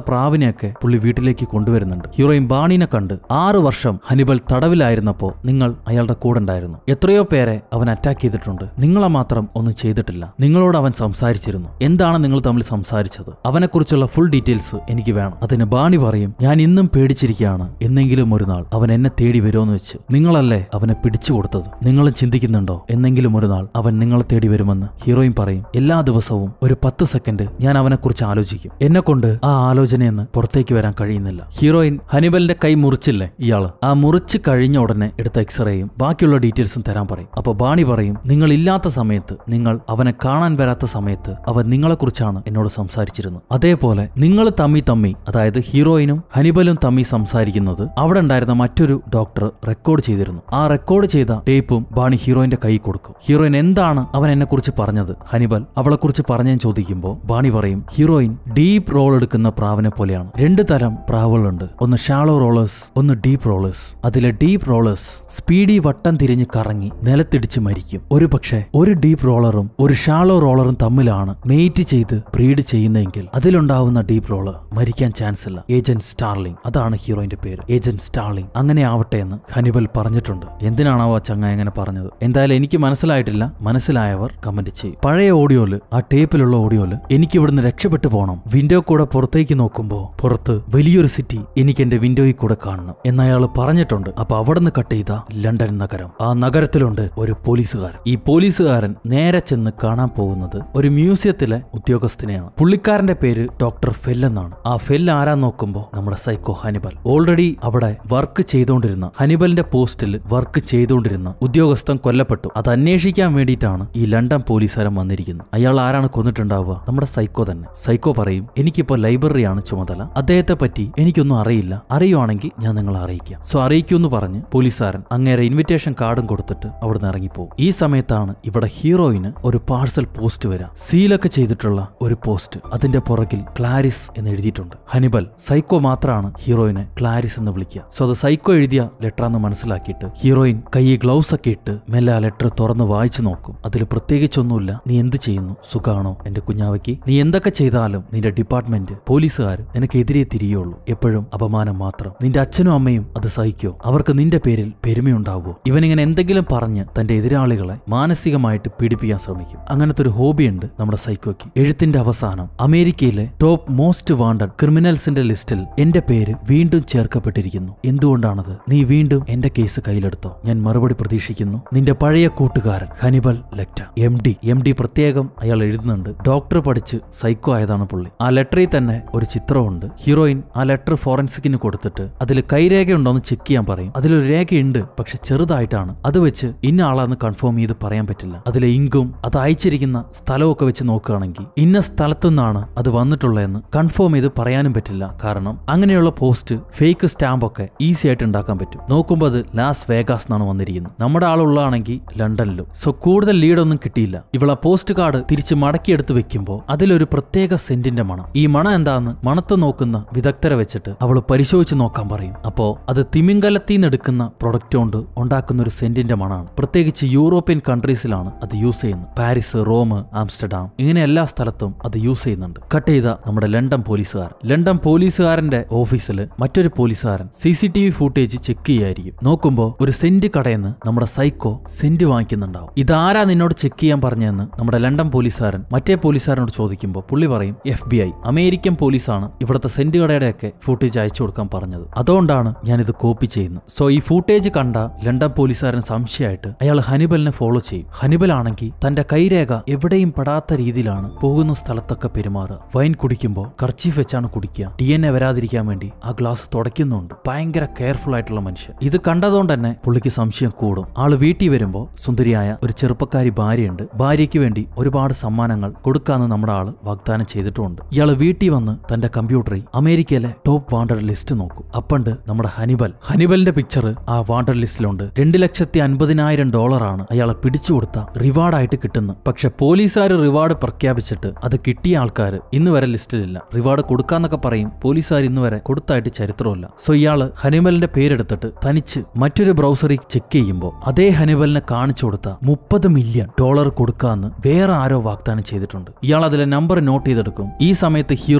പ്രാവിനെയൊക്കെ പുള്ളി വീട്ടിലേക്ക് കൊണ്ടുവരുന്നുണ്ട്. ഹീറോയിൻ ബാണിനെ കണ്ട് ആറ് വർഷം ഹനിബൽ തടവിലായിരുന്നപ്പോ നിങ്ങൾ അയാളുടെ കൂടെ ഉണ്ടായിരുന്നു. എത്രയോ പേരെ അവൻ അറ്റാക്ക് ചെയ്തിട്ടുണ്ട്. നിങ്ങളെ മാത്രം ഒന്നും ചെയ്തിട്ടില്ല. നിങ്ങളോട് അവൻ സംസാരിച്ചിരുന്നു. എന്താണ് നിങ്ങൾ തമ്മിൽ സംസാരിച്ചത്? അവനെക്കുറിച്ചുള്ള ഫുൾ ഡീറ്റെയിൽസ് എനിക്ക് വേണം. അതിന് ബാണി പറയും, ഞാൻ ഇന്നും പേടിച്ചിരിക്കുകയാണ്. എന്നെങ്കിലും ഒരു നാൾ അവൻ എന്നെ തേടി വരുമെന്ന് വെച്ച്. നിങ്ങളല്ലേ അവനെ പിടിച്ചു കൊടുത്തത്. നിങ്ങളും ചിന്തിക്കുന്നുണ്ടോ എന്നെങ്കിലും ഒരു നാൾ അവൻ നിങ്ങളെ തേടി വരുമെന്ന്? ഹീറോയിൻ പറയും, എല്ലാ ദിവസവും ഒരു പത്ത് സെക്കൻഡ് ഞാൻ അവനെക്കുറിച്ച് ആലോചിക്കും. എന്നെ കൊണ്ട് ആ ആലോചനയെന്ന് പുറത്തേക്ക് വരാൻ കഴിയുന്നില്ല. ഹീറോയിൻ ഹനിബലിന്റെ കൈ മുറിച്ചില്ലേ ഇയാള്, ആ മുറിച്ച് കഴിഞ്ഞ ഉടനെ എടുത്ത എക്സ്റേയും ബാക്കിയുള്ള ഡീറ്റെയിൽസും തരാൻ പറയും. അപ്പൊ ബാണി പറയും, നിങ്ങൾ ഇല്ലാത്ത സമയത്ത്, നിങ്ങൾ അവനെ കാണാൻ വരാത്ത സമയത്ത് അവൻ നിങ്ങളെക്കുറിച്ചാണ് എന്നോട് സംസാരിച്ചിരുന്നത്. അതേപോലെ നിങ്ങൾ തമ്മി തമ്മി അതായത് ഹീറോയിനും ഹനിബലും തമ്മി സംസാരിക്കുന്നത് അവിടെ ഉണ്ടായിരുന്ന മറ്റൊരു ഡോക്ടർ റെക്കോർഡ് ചെയ്തിരുന്നു. ആ റെക്കോർഡ് ചെയ്ത ടേപ്പും ബാണി ഹീറോയിന്റെ കൈ കൊടുക്കും. ഹീറോയിൻ എന്താണ് അവൻ എന്നെ കുറിച്ച് പറഞ്ഞത് ഹനിബൽ അവളെ കുറിച്ച് പറഞ്ഞെന്ന് ചോദിക്കുമ്പോൾ ബാണി പറയും, ഹീറോയിൻ ഡീപ്പ് റോൾ എടുക്കുന്ന പ്രാവിനെ പോലെയാണ്. രണ്ട് തരം പ്രാവുകളുണ്ട്, ഒന്ന് ഷാളോ റോളേഴ്സ്, ഒന്ന് ഡീപ്പ് റോളേഴ്സ്. അതിലെ ഡീപ്പ് റോളേഴ്സ് സ്പീഡി വട്ടം തിരിഞ്ഞ് കറങ്ങി നിലത്തിടിച്ച് മരിക്കും. ഒരു പക്ഷേ ഒരു ഡീപ്പ് റോളറും ഒരു ഷാളോ റോളറും തമ്മിലാണ് മെയ്റ്റ് ചെയ്ത് ബ്രീഡ് ചെയ്യുന്നതെങ്കിൽ അതിലുണ്ടാവുന്ന ഡീപ്പ് റോളർ മരിക്കാൻ ചാൻസ് ഇല്ല. ഏജന്റ് സ്റ്റാർലിംഗ്, അതാണ് ഹീറോയിന്റെ പേര്, ഏജന്റ് സ്റ്റാർലിംഗ്. അങ്ങനെ ആവട്ടെ എന്ന് ഹനിബൽ പറഞ്ഞിട്ടുണ്ട്. എന്തിനാണാവോ ചങ്ങ എങ്ങനെ പറഞ്ഞത്? എന്തായാലും എനിക്ക് മനസ്സിലായിട്ടില്ല. മനസ്സിലായവർ കമന്റ് ചെയ്യും. പഴയ ഓഡിയോയില്, ആ ടേപ്പിലുള്ള ഓഡിയോയില്, എനിക്ക് ഇവിടുന്ന് രക്ഷപ്പെട്ടു പോകണം. വിൻഡോ കൂടെ പുറത്തേക്ക് നോക്കുമ്പോ പുറത്ത് വലിയൊരു സിറ്റി എനിക്ക് എന്റെ വിൻഡോയിൽ കൂടെ കാണണം എന്നയാള് പറഞ്ഞിട്ടുണ്ട്. അപ്പൊ അവിടുന്ന് കട്ട് ചെയ്ത ലണ്ടൻ നഗരം. ആ നഗരത്തിലുണ്ട് ഒരു പോലീസുകാരൻ. ഈ പോലീസുകാരൻ നേരെ ചെന്ന് കാണാൻ പോകുന്നത് ഒരു മ്യൂസിയത്തിലെ ഉദ്യോഗസ്ഥനെയാണ്. പുള്ളിക്കാരന്റെ പേര് ഡോക്ടർ ഫെൽ എന്നാണ്. ആ ഫെൽ ആരാ നോക്കുമ്പോ നമ്മുടെ സൈക്കോ ഹനിബൽ. ഓൾറെഡി അവിടെ വർക്ക് ചെയ്തുകൊണ്ടിരുന്ന, ഹനിബലിന്റെ പോസ്റ്റിൽ വർക്ക് ചെയ്തുകൊണ്ടിരുന്ന ഉദ്യോഗസ്ഥൻ കൊല്ലപ്പെട്ടു. അത് അന്വേഷിക്കാൻ വേണ്ടിയിട്ടാണ് ഈ ലണ്ടൻ പോലീസുകാരൻ വന്നിരിക്കുന്നത്. അയാൾ ആരാണ് കൊന്നിട്ടുണ്ടാവുക? നമ്മുടെ സൈക്കോ തന്നെ. സൈക്കോ പറയും, എനിക്കിപ്പോ ലൈബ്രറിയാണ് ചുമതല, അദ്ദേഹത്തെ പറ്റി എനിക്കൊന്നും അറിയില്ല, അറിയുവാണെങ്കിൽ ഞാൻ നിങ്ങളെ അറിയിക്കാം, സോ അറിയിക്കൂന്ന് പറഞ്ഞ് പോലീസുകാരൻ അങ്ങേരെ ഇൻവിറ്റേഷൻ കാർഡും കൊടുത്തിട്ട് അവിടുന്ന് ഇറങ്ങിപ്പോകും. ഈ സമയത്താണ് ഇവിടെ ഹീറോയിന് ഒരു പാഴ്സൽ പോസ്റ്റ് വരാം. സീലൊക്കെ ചെയ്തിട്ടുള്ള ഒരു പോസ്റ്റ്. അതിന്റെ പുറകിൽ ക്ലാരിസ് എന്ന് എഴുതിയിട്ടുണ്ട്. ഹനിബൽ സൈക്കോ മാത്രമാണ് ഹീറോയിനെ ക്ലാരിസ് എന്ന് വിളിക്കുക. സോ അത് സൈക്കോ എഴുതിയ ലെറ്റർ എന്ന് മനസ്സിലാക്കിയിട്ട് ഹീറോയിൻ കൈ ഗ്ലൗസ് ഒക്കെ ഇട്ട് മെല്ലെ ആ ലെറ്റർ തുറന്ന് വായിച്ചു നോക്കും. അതിൽ പ്രത്യേകിച്ചൊന്നുമില്ല. നീ എന്ത് ചെയ്യുന്നു? സുഖാണോ എന്റെ കുഞ്ഞാവയ്ക്ക്? നീ എന്തൊക്കെ ചെയ്താലും നിന്റെ ഡിപ്പാർട്ട്മെന്റ്, പോലീസുകാർ നിനക്കെതിരെ തിരിയുള്ളൂ. എപ്പോഴും അപമാനം മാത്രം. നിന്റെ അച്ഛനും അമ്മയും അത് സഹിക്കോ? അവർക്ക് നിന്റെ പേരിൽ പെരുമയുണ്ടാവുമോ? ഇവനിങ്ങനെ എന്തെങ്കിലും പറഞ്ഞ് തന്റെ എതിരാളികളെ മാനസികമായിട്ട് പീഡിപ്പിക്കാൻ ശ്രമിക്കും. അങ്ങനത്തെ ഒരു ഹോബിയുണ്ട് നമ്മുടെ സൈക്കോയ്ക്ക്. എഴുത്തിന്റെ അവസാനം അമേരിക്കയിലെ ടോപ്പ് മോസ്റ്റ് വാണ്ടഡ് ക്രിമിനൽസിന്റെ ലിസ്റ്റിൽ എന്റെ പേര് വീണ്ടും ചേർക്കപ്പെട്ടിരിക്കുന്നു. എന്തുകൊണ്ടാണത്? നീ വീണ്ടും എന്റെ കേസ് കയ്യിലെടുത്തോ? ഞാൻ മറുപടി പ്രതീക്ഷിക്കുന്നു. നിന്റെ പഴയ കൂട്ടുകാരൻ Hannibal Lecter, M D. M D പ്രത്യേകം അയാൾ എഴുതുന്നുണ്ട്. ഡോക്ടർ പഠിച്ച് സൈക്കോ ആയതാണ് പുള്ളി. ആ ലെറ്ററിൽ തന്നെ ഒരു ചിത്രമുണ്ട്. ഹീറോയിൻ ആ ലെറ്റർ ഫോറൻസിക്കിന് കൊടുത്തിട്ട് അതിൽ കൈരേഖ ഉണ്ടോന്ന് ചെക്ക് ചെയ്യാൻ പറയും. അതിലൊരു രേഖയുണ്ട്, പക്ഷെ ചെറുതായിട്ടാണ്. അത് വെച്ച് ഇന്ന ആളാന്ന് കൺഫേം ചെയ്ത് പറയാൻ പറ്റില്ല. അതിലെ ഇങ്കും അത് അയച്ചിരിക്കുന്ന സ്ഥലമൊക്കെ വെച്ച് നോക്കുകയാണെങ്കിൽ ഇന്ന സ്ഥലത്തു നിന്നാണ് അത് വന്നിട്ടുള്ളതെന്ന് കൺഫേം ചെയ്ത് പറയാനും പറ്റില്ല. കാരണം അങ്ങനെയുള്ള പോസ്റ്റ്, ഫേക്ക് സ്റ്റാമ്പ് ഒക്കെ ഈസി ആയിട്ട് ഉണ്ടാക്കാൻ പറ്റും. നോക്കുമ്പോൾ അത് ലാസ് വേഗാസ് എന്നാണ് വന്നിരിക്കുന്നത്. നമ്മുടെ ആളുള്ളതാണെങ്കിൽ ലണ്ടനിലും. സോ കൂടുതൽ ലീഡൊന്നും കിട്ടിയില്ല. ഇവളെ പോസ്റ്റ് കാർഡ് തിരിച്ച് മടക്കിയെടുത്ത് വെക്കുമ്പോൾ അതിലൊരു പ്രത്യേക സെന്റിന്റെ മണം. ഈ മണം എന്താന്ന് മണത്ത് നോക്കുന്ന വിദഗ്ധരെ വെച്ചിട്ട് അവള് പരിശോധിച്ച് നോക്കാൻ പറയും. അപ്പോ അത് തിമിംഗലത്തിൽ നിന്ന് എടുക്കുന്ന പ്രൊഡക്റ്റ് കൊണ്ട് ഉണ്ടാക്കുന്ന ഒരു സെന്റിന്റെ മണമാണ്. പ്രത്യേകിച്ച് യൂറോപ്യൻ കൺട്രീസിലാണ് അത് യൂസ് ചെയ്യുന്നത്. പാരീസ്, റോം, ആംസ്റ്റർഡാം, ഇങ്ങനെ എല്ലാ സ്ഥലത്തും അത് യൂസ് ചെയ്യുന്നുണ്ട്. കട്ട് ചെയ്ത നമ്മുടെ ലണ്ടൻ പോലീസുകാരൻ. ലണ്ടൻ പോലീസുകാരന്റെ ഓഫീസിൽ മറ്റൊരു പോലീസുകാരൻ C C T V footage check ചെയ്യായിരിക്കും. നോക്കുമ്പോൾ ഒരു സെന്റ് കടയെന്ന് നമ്മുടെ സൈക്കോ സെന്റ് വാങ്ങിക്കുന്നുണ്ടാവും. ഇതാരാ നിന്നോട് ചെക്ക് ചെയ്യാൻ പറഞ്ഞതെന്ന് നമ്മുടെ ലണ്ടൻ പോലീസുകാരൻ മറ്റേ പോലീസുകാരനോട് ചോദിക്കുമ്പോൾ പുള്ളി പറയും, എഫ് ബി ഐ, അമേരിക്കൻ പോലീസാണ് ഇവിടുത്തെ സെന്റ് കടയുടെയൊക്കെ ഫുട്ടേജ് അയച്ചു കൊടുക്കാൻ പറഞ്ഞത്, അതുകൊണ്ടാണ് ഞാനിത് കോപ്പി ചെയ്യുന്നത്. സോ ഈ ഫുട്ടേജ് കണ്ട ലണ്ടൻ പോലീസുകാരൻ സംശയമായിട്ട് അയാൾ ഹനിബലിനെ ഫോളോ ചെയ്യും. ഹനിബൽ ആണെങ്കിൽ തന്റെ കൈരേഖ എവിടെയും പെടാത്ത രീതിയിലാണ് പോകുന്ന സ്ഥലത്തൊക്കെ പെരുമാറുക. വൈൻ കുടിക്കുമ്പോൾ കർച്ചീഫ് വെച്ചാണ് കുടിക്കുക. ഡി എൻ എ വരാതിരിക്കാൻ വേണ്ടി ആ ഗ്ലാസ് തുടയ്ക്കുന്നുണ്ട്. ഭയങ്കര കെയർഫുൾ ആയിട്ടുള്ള മനുഷ്യൻ. ഇത് കണ്ടതുകൊണ്ട് തന്നെ പുള്ളിക്ക് സംശയം കൂടും. ആള് വീട്ടിൽ വരുമ്പോൾ സുന്ദരിയായ ഒരു ചെറുപ്പക്കാരി ഭാര്യയുണ്ട്. ഭാര്യയ്ക്ക് വേണ്ടി ഒരുപാട് സമ്മാനങ്ങൾ കൊടുക്കാന്ന് നമ്മുടെ ആള് വാഗ്ദാനം ചെയ്തിട്ടുണ്ട്. ഇയാള് വീട്ടിൽ വന്ന് തന്റെ കമ്പ്യൂട്ടറിൽ അമേരിക്കയിലെ ടോപ്പ് വാണ്ടഡ് ലിസ്റ്റ് നോക്കും. അപ്പണ്ട് നമ്മുടെ ഹനിബൽ ഹനിബലിന്റെ പിക്ചർ ആ വാണ്ടഡ് ലിസ്റ്റിലുണ്ട്. രണ്ട് ലക്ഷത്തി അൻപതിനായിരം ഡോളറാണ് അയാളെ പിടിച്ചു കൊടുത്ത റിവാർഡായിട്ട് കിട്ടുന്നത്. പക്ഷെ പോലീസുകാർ റിവാർഡ് പ്രഖ്യാപിച്ചിട്ട് അത് കിട്ടിയ ആൾക്കാർ ഇന്ന് വരെ ലിസ്റ്റിലില്ല. റിവാർഡ് കൊടുക്കാന്നൊക്കെ പറയും, പോലീസുകാർ ഇന്ന് വരെ കൊടുത്തായിട്ട് ചരിത്രമില്ല. സോ ഇയാള് ഹനിബലിന്റെ പേരെടുത്തിട്ട് തനിച്ച് മറ്റൊരു ബ്രൗസറിൽ ചെക്ക് ചെയ്യുമ്പോൾ അതേ ഹനിബലിനെ കാണിച്ചു കൊടുത്ത മുപ്പത് മില്യൺ ഡോളർ കൊടുക്കാന്ന് വേറെ ആരോ വാഗ്ദാനം ചെയ്തിട്ടുണ്ട്. ഇയാൾ അതിലെ നമ്പർ നോട്ട് ചെയ്തെടുക്കും. ഈ സമയത്ത് ഹീറോയിൻ അവക്ക്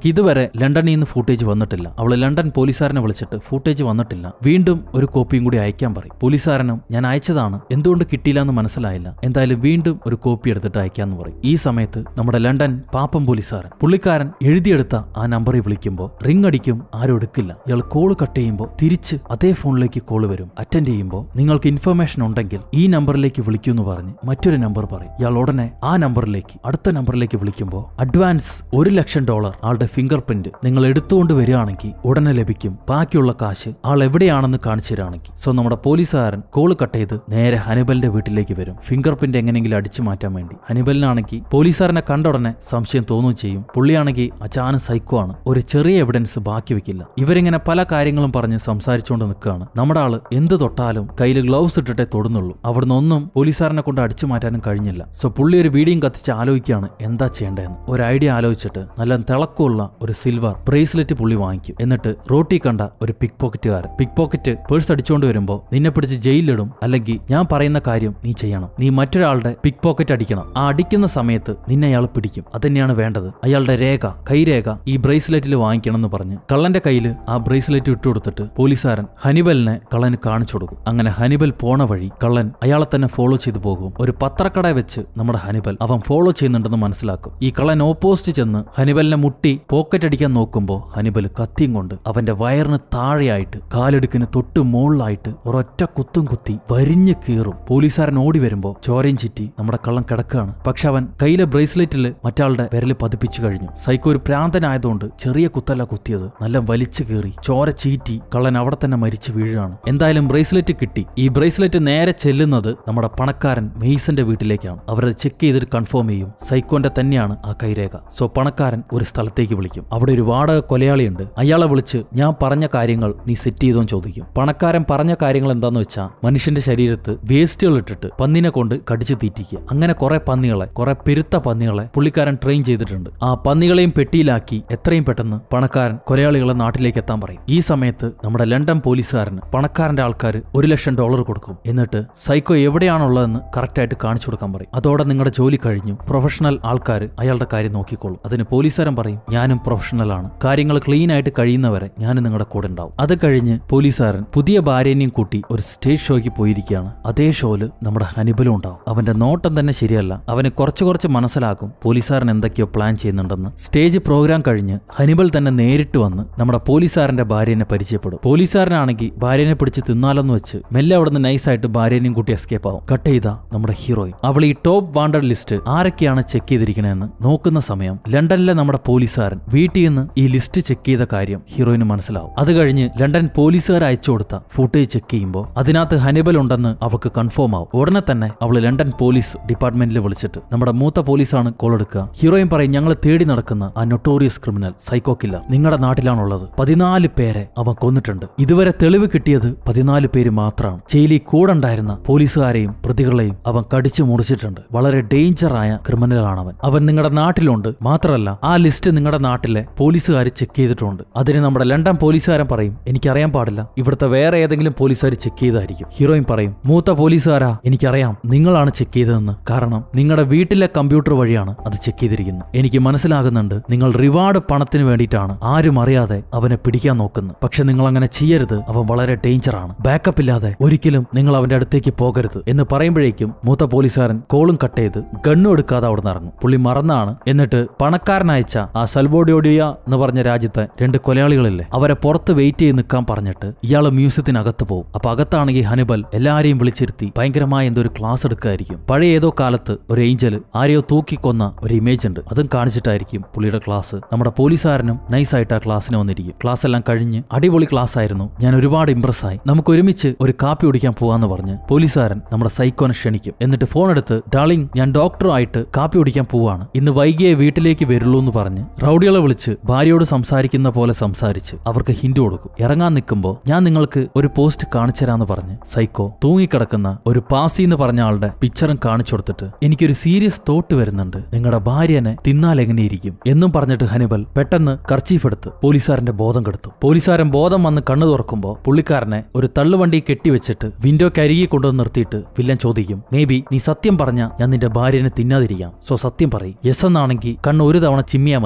നമുക്ക് ഇതുവരെ ലണ്ടനിൽ നിന്ന് ഫൂട്ടേജ് വന്നിട്ടില്ല. അവള് ലണ്ടൻ പോലീസുകാരനെ വിളിച്ചിട്ട് ഫൂട്ടേജ് വന്നിട്ടില്ല, വീണ്ടും ഒരു കോപ്പിയും കൂടി അയക്കാൻ പറയും. പോലീസുകാരനും ഞാൻ അയച്ചതാണ്, എന്തുകൊണ്ട് കിട്ടിയില്ല എന്ന് മനസ്സിലായില്ല, എന്തായാലും വീണ്ടും ഒരു കോപ്പി എടുത്തിട്ട് അയക്കാന്ന് പറയും. ഈ സമയത്ത് നമ്മുടെ ലണ്ടൻ പാപ്പം പോലീസുകാരൻ പുള്ളിക്കാരൻ എഴുതിയെടുത്ത ആ നമ്പറിൽ വിളിക്കുമ്പോൾ റിംഗ് അടിക്കും, ആരും എടുക്കില്ല. ഇയാൾ കോള് കട്ട് ചെയ്യുമ്പോൾ തിരിച്ച് അതേ ഫോണിലേക്ക് കോള് വരും. അറ്റൻഡ് ചെയ്യുമ്പോൾ നിങ്ങൾക്ക് ഇൻഫർമേഷൻ ഉണ്ടെങ്കിൽ ഈ നമ്പറിലേക്ക് വിളിക്കൂ എന്ന് പറഞ്ഞ് മറ്റൊരു നമ്പർ പറയും. ഇയാൾ ഉടനെ ആ നമ്പറിലേക്ക് അടുത്ത നമ്പറിലേക്ക് വിളിക്കുമ്പോൾ അഡ്വാൻസ് ഒരു ലക്ഷം ഡോളർ ആളുടെ ഫിംഗർ പ്രിന്റ് നിങ്ങൾ എടുത്തുകൊണ്ട് വരികയാണെങ്കിൽ ഉടനെ ലഭിക്കും. ബാക്കിയുള്ള കാശ് ആൾ എവിടെയാണെന്ന് കാണിച്ചു തരാണെങ്കിൽ. സോ നമ്മുടെ പോലീസുകാരൻ കോള് കട്ട് ചെയ്ത് നേരെ ഹനിബലിന്റെ വീട്ടിലേക്ക് വരും, ഫിംഗർ പ്രിന്റ് എങ്ങനെയെങ്കിലും അടിച്ചു മാറ്റാൻ വേണ്ടി. ഹനിബലിനാണെങ്കിൽ പോലീസുകാരനെ കണ്ട ഉടനെ സംശയം തോന്നുകയും ചെയ്യും. പുള്ളിയാണെങ്കിൽ അച്ചാനും സൈക്കോ ആണ്, ഒരു ചെറിയ എവിഡൻസ് ബാക്കി വെക്കില്ല. ഇവരിങ്ങനെ പല കാര്യങ്ങളും പറഞ്ഞ് സംസാരിച്ചുകൊണ്ട് നിൽക്കുകയാണ്. നമ്മുടെ ആള് എന്ത് തൊട്ടാലും കയ്യിൽ ഗ്ലൗസ് ഇട്ടിട്ടേ തൊടുന്നുള്ളൂ. അവിടുന്ന് ഒന്നും പോലീസുകാരനെ കൊണ്ട് അടിച്ചു മാറ്റാനും കഴിഞ്ഞില്ല. സോ പുള്ളി ഒരു വീഡിയും കത്തിച്ച് ആലോചിക്കുകയാണ് എന്താ ചെയ്യേണ്ടതെന്ന്. ഒരു ഐഡിയ ആലോചിച്ചിട്ട് നല്ല തിളക്കമുള്ള ഒരു സിൽവർ ബ്രേസ്ലെറ്റ് പുള്ളി വാങ്ങിക്കും. എന്നിട്ട് റോട്ടി കണ്ട ഒരു പിക് പോക്കറ്റുകാരൻ പിക് പോക്കറ്റ് പേഴ്സ് അടിച്ചുകൊണ്ട് വരുമ്പോൾ നിന്നെ പിടിച്ച് ജയിലിലിടും, അല്ലെങ്കിൽ ഞാൻ പറയുന്ന കാര്യം നീ ചെയ്യണം, നീ മറ്റൊരാളുടെ പിക് പോക്കറ്റ് അടിക്കണം. ആ അടിക്കുന്ന സമയത്ത് നിന്നെ അയാൾ പിടിക്കും, അതന്നെയാണ് വേണ്ടത്. അയാളുടെ രേഖ, കൈരേഖ ഈ ബ്രേസ്ലെറ്റിൽ വാങ്ങിക്കണം എന്ന് പറഞ്ഞ് കള്ളന്റെ കയ്യിൽ ആ ബ്രേസ്ലെറ്റ് ഇട്ടുകൊടുത്തിട്ട് പോലീസുകാരൻ ഹനിബലിനെ കള്ളന് കാണിച്ചു കൊടുക്കും. അങ്ങനെ ഹനിബൽ പോണ വഴി കള്ളൻ അയാളെ തന്നെ ഫോളോ ചെയ്തു പോകും. ഒരു പത്രക്കട വെച്ച് നമ്മുടെ ഹനിബൽ അവൻ ഫോളോ ചെയ്യുന്നുണ്ടെന്ന് മനസ്സിലാക്കും. ഈ കള്ളൻ ഓപ്പോസിറ്റ് ചെന്ന് ഹനിബലിനെ മുട്ടി പോക്കറ്റ് അടിക്കാൻ നോക്കുമ്പോൾ ഹനിബൽ കത്തിയും കൊണ്ട് അവന്റെ വയറിന് താഴെയായിട്ട് കാലെടുക്കിന് തൊട്ട് മുകളിലായിട്ട് ഒരൊറ്റ കുത്തും കുത്തി വരിഞ്ഞ് കീറും. പോലീസുകാരൻ ഓടി വരുമ്പോ ചോരയും ചിറ്റി നമ്മുടെ കള്ളൻ കിടക്കുകയാണ്. പക്ഷെ അവൻ കയ്യിലെ ബ്രേസ്ലെറ്റിൽ മറ്റാളുടെ വിരല് പതിപ്പിച്ചു കഴിഞ്ഞു. സൈക്കോ ഒരു പ്രാന്തനായതുകൊണ്ട് ചെറിയ കുത്തല്ല കുത്തിയത്, നല്ല വലിച്ചു കീറി ചോര ചീറ്റി കള്ളൻ അവിടെ തന്നെ മരിച്ചു വീഴുകയാണ്. എന്തായാലും ബ്രേസ്ലെറ്റ് കിട്ടി. ഈ ബ്രേസ്ലെറ്റ് നേരെ ചെല്ലുന്നത് നമ്മുടെ പണക്കാരൻ മെയ്സന്റെ വീട്ടിലേക്കാണ്. അവരത് ചെക്ക് ചെയ്തിട്ട് കൺഫേം ചെയ്യും സൈക്കോന്റെ തന്നെയാണ് ആ കൈരേഖ. സോ പണക്കാരൻ ഒരു സ്ഥലത്തേക്ക് വിളിക്കും. അവിടെ ഒരു വാടക കൊലയാളിയുണ്ട്. അയാളെ വിളിച്ച് ഞാൻ പറഞ്ഞ കാര്യങ്ങൾ നീ സെറ്റ് ചെയ്തോന്ന് ചോദിക്കും. പണക്കാരൻ പറഞ്ഞ കാര്യങ്ങൾ എന്താന്ന് വെച്ചാൽ മനുഷ്യന്റെ ശരീരത്ത് വേസ്റ്റുകൾ ഇട്ടിട്ട് പന്നിനെ കൊണ്ട് കടിച്ചു തീറ്റിക്കുക. അങ്ങനെ കുറെ പന്നികളെ, കുറെ പെരുത്ത പന്നികളെ പുള്ളിക്കാരൻ ട്രെയിൻ ചെയ്തിട്ടുണ്ട്. ആ പന്നികളെയും പെട്ടിയിലാക്കി എത്രയും പെട്ടെന്ന് പണക്കാരൻ കൊലയാളികളെ നാട്ടിലേക്ക് എത്താൻ പറയും. ഈ സമയത്ത് നമ്മുടെ ലണ്ടൻ പോലീസുകാരന് പണക്കാരന്റെ ആൾക്കാർ ഒരു ലക്ഷം ഡോളർ കൊടുക്കും. എന്നിട്ട് സൈക്കോ എവിടെയാണുള്ളതെന്ന് കറക്റ്റായിട്ട് കാണിച്ചു കൊടുക്കാൻ പറയും. അതോടെ നിങ്ങളുടെ ജോലി കഴിഞ്ഞു, പ്രൊഫഷണൽ ആൾക്കാർ അയാളുടെ കാര്യം നോക്കിക്കോളും. അതിന് പോലീസുകാരൻ പറയും ഞാനും പ്രൊഫഷണൽ ആണ്, കാര്യങ്ങൾ ക്ലീൻ ആയിട്ട് കഴിയുന്നവരെ ഞാനും നിങ്ങളുടെ കൂടെ ഉണ്ടാവും. അത് കഴിഞ്ഞ് പോലീസുകാരൻ പുതിയ ഭാര്യനെയും കൂട്ടി ഒരു സ്റ്റേജ് ഷോയ്ക്ക് പോയിരിക്കുകയാണ്. അതേ ഷോയില് നമ്മുടെ ഹനിബലും ഉണ്ടാവും. അവന്റെ നോട്ടം തന്നെ ശരിയല്ല. അവന് കുറച്ച് കുറച്ച് മനസ്സിലാക്കും പോലീസുകാരൻ എന്തൊക്കെയോ പ്ലാൻ ചെയ്യുന്നുണ്ടെന്ന്. സ്റ്റേജ് പ്രോഗ്രാം കഴിഞ്ഞ് ഹനിബൽ തന്നെ നേരിട്ട് വന്ന് നമ്മുടെ പോലീസുകാരന്റെ ഭാര്യനെ പരിചയപ്പെടും. പോലീസുകാരനാണെങ്കിൽ ഭാര്യനെ പിടിച്ച് തിന്നാലെന്ന് വെച്ച് മെല്ലെ അവിടെ നിന്ന് നൈസായിട്ട് ഭാര്യനെയും കൂട്ടി എസ്കേപ്പ് ആവും. കട്ട് ചെയ്ത നമ്മുടെ ഹീറോയിൻ അവൾ ഈ ടോപ്പ് വാണ്ടഡ് ലിസ്റ്റ് ആരൊക്കെയാണ് ചെക്ക് ചെയ്തിരിക്കണതെന്ന് നോക്കുന്ന സമയം ലണ്ടനിലെ നമ്മുടെ പോലീസുകാരൻ വീട്ടിൽ നിന്ന് ഈ ലിസ്റ്റ് ചെക്ക് ചെയ്ത കാര്യം ഹീറോയിന് മനസ്സിലാവും. അത് കഴിഞ്ഞ് ലണ്ടൻ പോലീസുകാർ അയച്ചു കൊടുത്ത ഫുട്ടേജ് ചെക്ക് ചെയ്യുമ്പോൾ അതിനകത്ത് ഹനിബൽ ഉണ്ടെന്ന് അവൾക്ക് കൺഫേം ആവും. ഉടനെ തന്നെ അവള് ലണ്ടൻ പോലീസ് ഡിപ്പാർട്ട്മെന്റിൽ വിളിച്ചിട്ട് നമ്മുടെ മൂത്ത പോലീസാണ് കോൾ എടുക്കുക. ഹീറോയിൻ പറയും ഞങ്ങൾ തേടി നടക്കുന്ന ആ നൊട്ടോറിയസ് ക്രിമിനൽ സൈക്കോ കില്ലർ നിങ്ങളുടെ നാട്ടിലാണുള്ളത്. പതിനാല് പേരെ അവൻ കൊന്നിട്ടുണ്ട്. ഇതുവരെ തെളിവ് കിട്ടിയത് പതിനാല് പേര് മാത്രമാണ്. ജയിലിൽ കൂടെ ഉണ്ടായിരുന്ന പോലീസുകാരെയും പ്രതികളെയും അവൻ കടിച്ചു മുറിച്ചിട്ടുണ്ട്. വളരെ ഡേഞ്ചർ ആയ ക്രിമിനലാണ് അവൻ. അവൻ നിങ്ങളുടെ നാട്ടിലുണ്ട്. മാത്രമല്ല ആ ലിസ്റ്റ് നിങ്ങളുടെ നാട്ടിലെ പോലീസുകാർ ചെക്ക് ചെയ്തിട്ടുണ്ട്. അതിന് നമ്മുടെ ലണ്ടൻ പോലീസുകാരൻ പറയും എനിക്കറിയാൻ പാടില്ല, ഇവിടുത്തെ വേറെ ഏതെങ്കിലും പോലീസുകാർ ചെക്ക് ചെയ്തായിരിക്കും. ഹീറോയിൻ പറയും മൂത്ത പോലീസുകാരാ എനിക്കറിയാം നിങ്ങളാണ് ചെക്ക് ചെയ്തതെന്ന്, കാരണം നിങ്ങളുടെ വീട്ടിലെ കമ്പ്യൂട്ടർ വഴിയാണ് അത് ചെക്ക് ചെയ്തിരിക്കുന്നത്. എനിക്ക് മനസ്സിലാകുന്നുണ്ട് നിങ്ങൾ റിവാർഡ് പണത്തിന് വേണ്ടിയിട്ടാണ് ആരും അറിയാതെ അവനെ പിടിക്കാൻ നോക്കുന്നത്. പക്ഷെ നിങ്ങൾ അങ്ങനെ ചെയ്യരുത്, അവൻ വളരെ ഡേഞ്ചർ ആണ്. ബാക്കപ്പ് ഇല്ലാതെ ഒരിക്കലും നിങ്ങൾ അവന്റെ അടുത്തേക്ക് പോകരുത് എന്ന് പറയുമ്പോഴേക്കും മൂത്ത പോലീസുകാരൻ കോളും കട്ട് ചെയ്ത് ഗണ്ണും എടുക്കാതെ അവിടെ നിന്ന് ഇറങ്ങും. പുള്ളി മറന്നാണ്. എന്നിട്ട് പണക്കാരനയച്ച ആ സൽവോഡിയോഡിയ എന്ന് പറഞ്ഞ രാജ്യത്തെ രണ്ട് കൊലയാളികളില്ലേ അവരെ പുറത്ത് വെയിറ്റ് ചെയ്ത് നിൽക്കാൻ പറഞ്ഞിട്ട് ഇയാള് മ്യൂസിയത്തിനകത്ത് പോകും. അപ്പൊ അകത്താണെങ്കിൽ ഹനിബൽ എല്ലാരെയും വിളിച്ചിരുത്തി ഭയങ്കരമായ എന്തോ ഒരു ക്ലാസ് എടുക്കായിരിക്കും. പഴയ ഏതോ കാലത്ത് ഒരു ഏഞ്ചല് ആരെയോ തൂക്കിക്കൊന്ന ഒരു ഇമേജ് ഉണ്ട്, അതും കാണിച്ചിട്ടായിരിക്കും പുള്ളിയുടെ ക്ലാസ്. നമ്മുടെ പോലീസുകാരനും നൈസായിട്ട് ആ ക്ലാസ്സിന് വന്നിരിക്കും. ക്ലാസ് എല്ലാം കഴിഞ്ഞ് അടിപൊളി ക്ലാസ് ആയിരുന്നു, ഞാൻ ഒരുപാട് ഇംപ്രസ് ആയി, നമുക്ക് ഒരുമിച്ച് ഒരു കാപ്പി കുടിക്കാൻ പോവാന്ന് പറഞ്ഞ് പോലീസുകാരൻ നമ്മുടെ സൈക്കോനെ ക്ഷണിക്കും. എന്നിട്ട് ഫോൺ എടുത്ത് ഡാർലിംഗ് ഞാൻ ഡോക്ടറുമായിട്ട് കാപ്പി കുടിക്കാൻ പോവാണ്, ഇന്ന് വൈകിയേ വീട്ടിലേക്ക് വരുള്ളൂ എന്ന് പറഞ്ഞ് റൗഡികളെ വിളിച്ച് ഭാര്യയോട് സംസാരിക്കുന്ന പോലെ സംസാരിച്ച് അവർക്ക് ഹിന്റ് കൊടുക്കും. ഇറങ്ങാൻ നിൽക്കുമ്പോ ഞാൻ നിങ്ങൾക്ക് ഒരു പോസ്റ്റ് കാണിച്ചു തരാന്ന് പറഞ്ഞ് സൈക്കോ തൂങ്ങിക്കിടക്കുന്ന ഒരു പാസി എന്ന് പറഞ്ഞ ആളുടെ പിക്ചറും കാണിച്ചു കൊടുത്തിട്ട് എനിക്കൊരു സീരിയസ് തോട്ട് വരുന്നുണ്ട്, നിങ്ങളുടെ ഭാര്യനെ തിന്നാൽ എങ്ങനെയിരിക്കും എന്നും പറഞ്ഞിട്ട് ഹനിബൽ പെട്ടെന്ന് കർച്ചീഫ് എടുത്ത് പോലീസുകാരന്റെ ബോധം കെടുത്തു. പോലീസുകാരൻ ബോധം വന്ന് കണ്ണു തുറക്കുമ്പോ പുള്ളിക്കാരനെ ഒരു തള്ളുവണ്ടി കെട്ടിവെച്ചിട്ട് വിൻഡോയ്ക്ക് അരികെ കൊണ്ടുവന്ന് നിർത്തിയിട്ട് വില്ലൻ ചോദിക്കും മേ ബി നീ സത്യം പറഞ്ഞ ഞാൻ നിന്റെ ഭാര്യനെ തിന്നാതിരിക്കാം, സോ സത്യം പറയും. യെസ് എന്നാണെങ്കിൽ കണ്ണ് ഒരു തവണ ചിമ്മിയാ മതി, നോ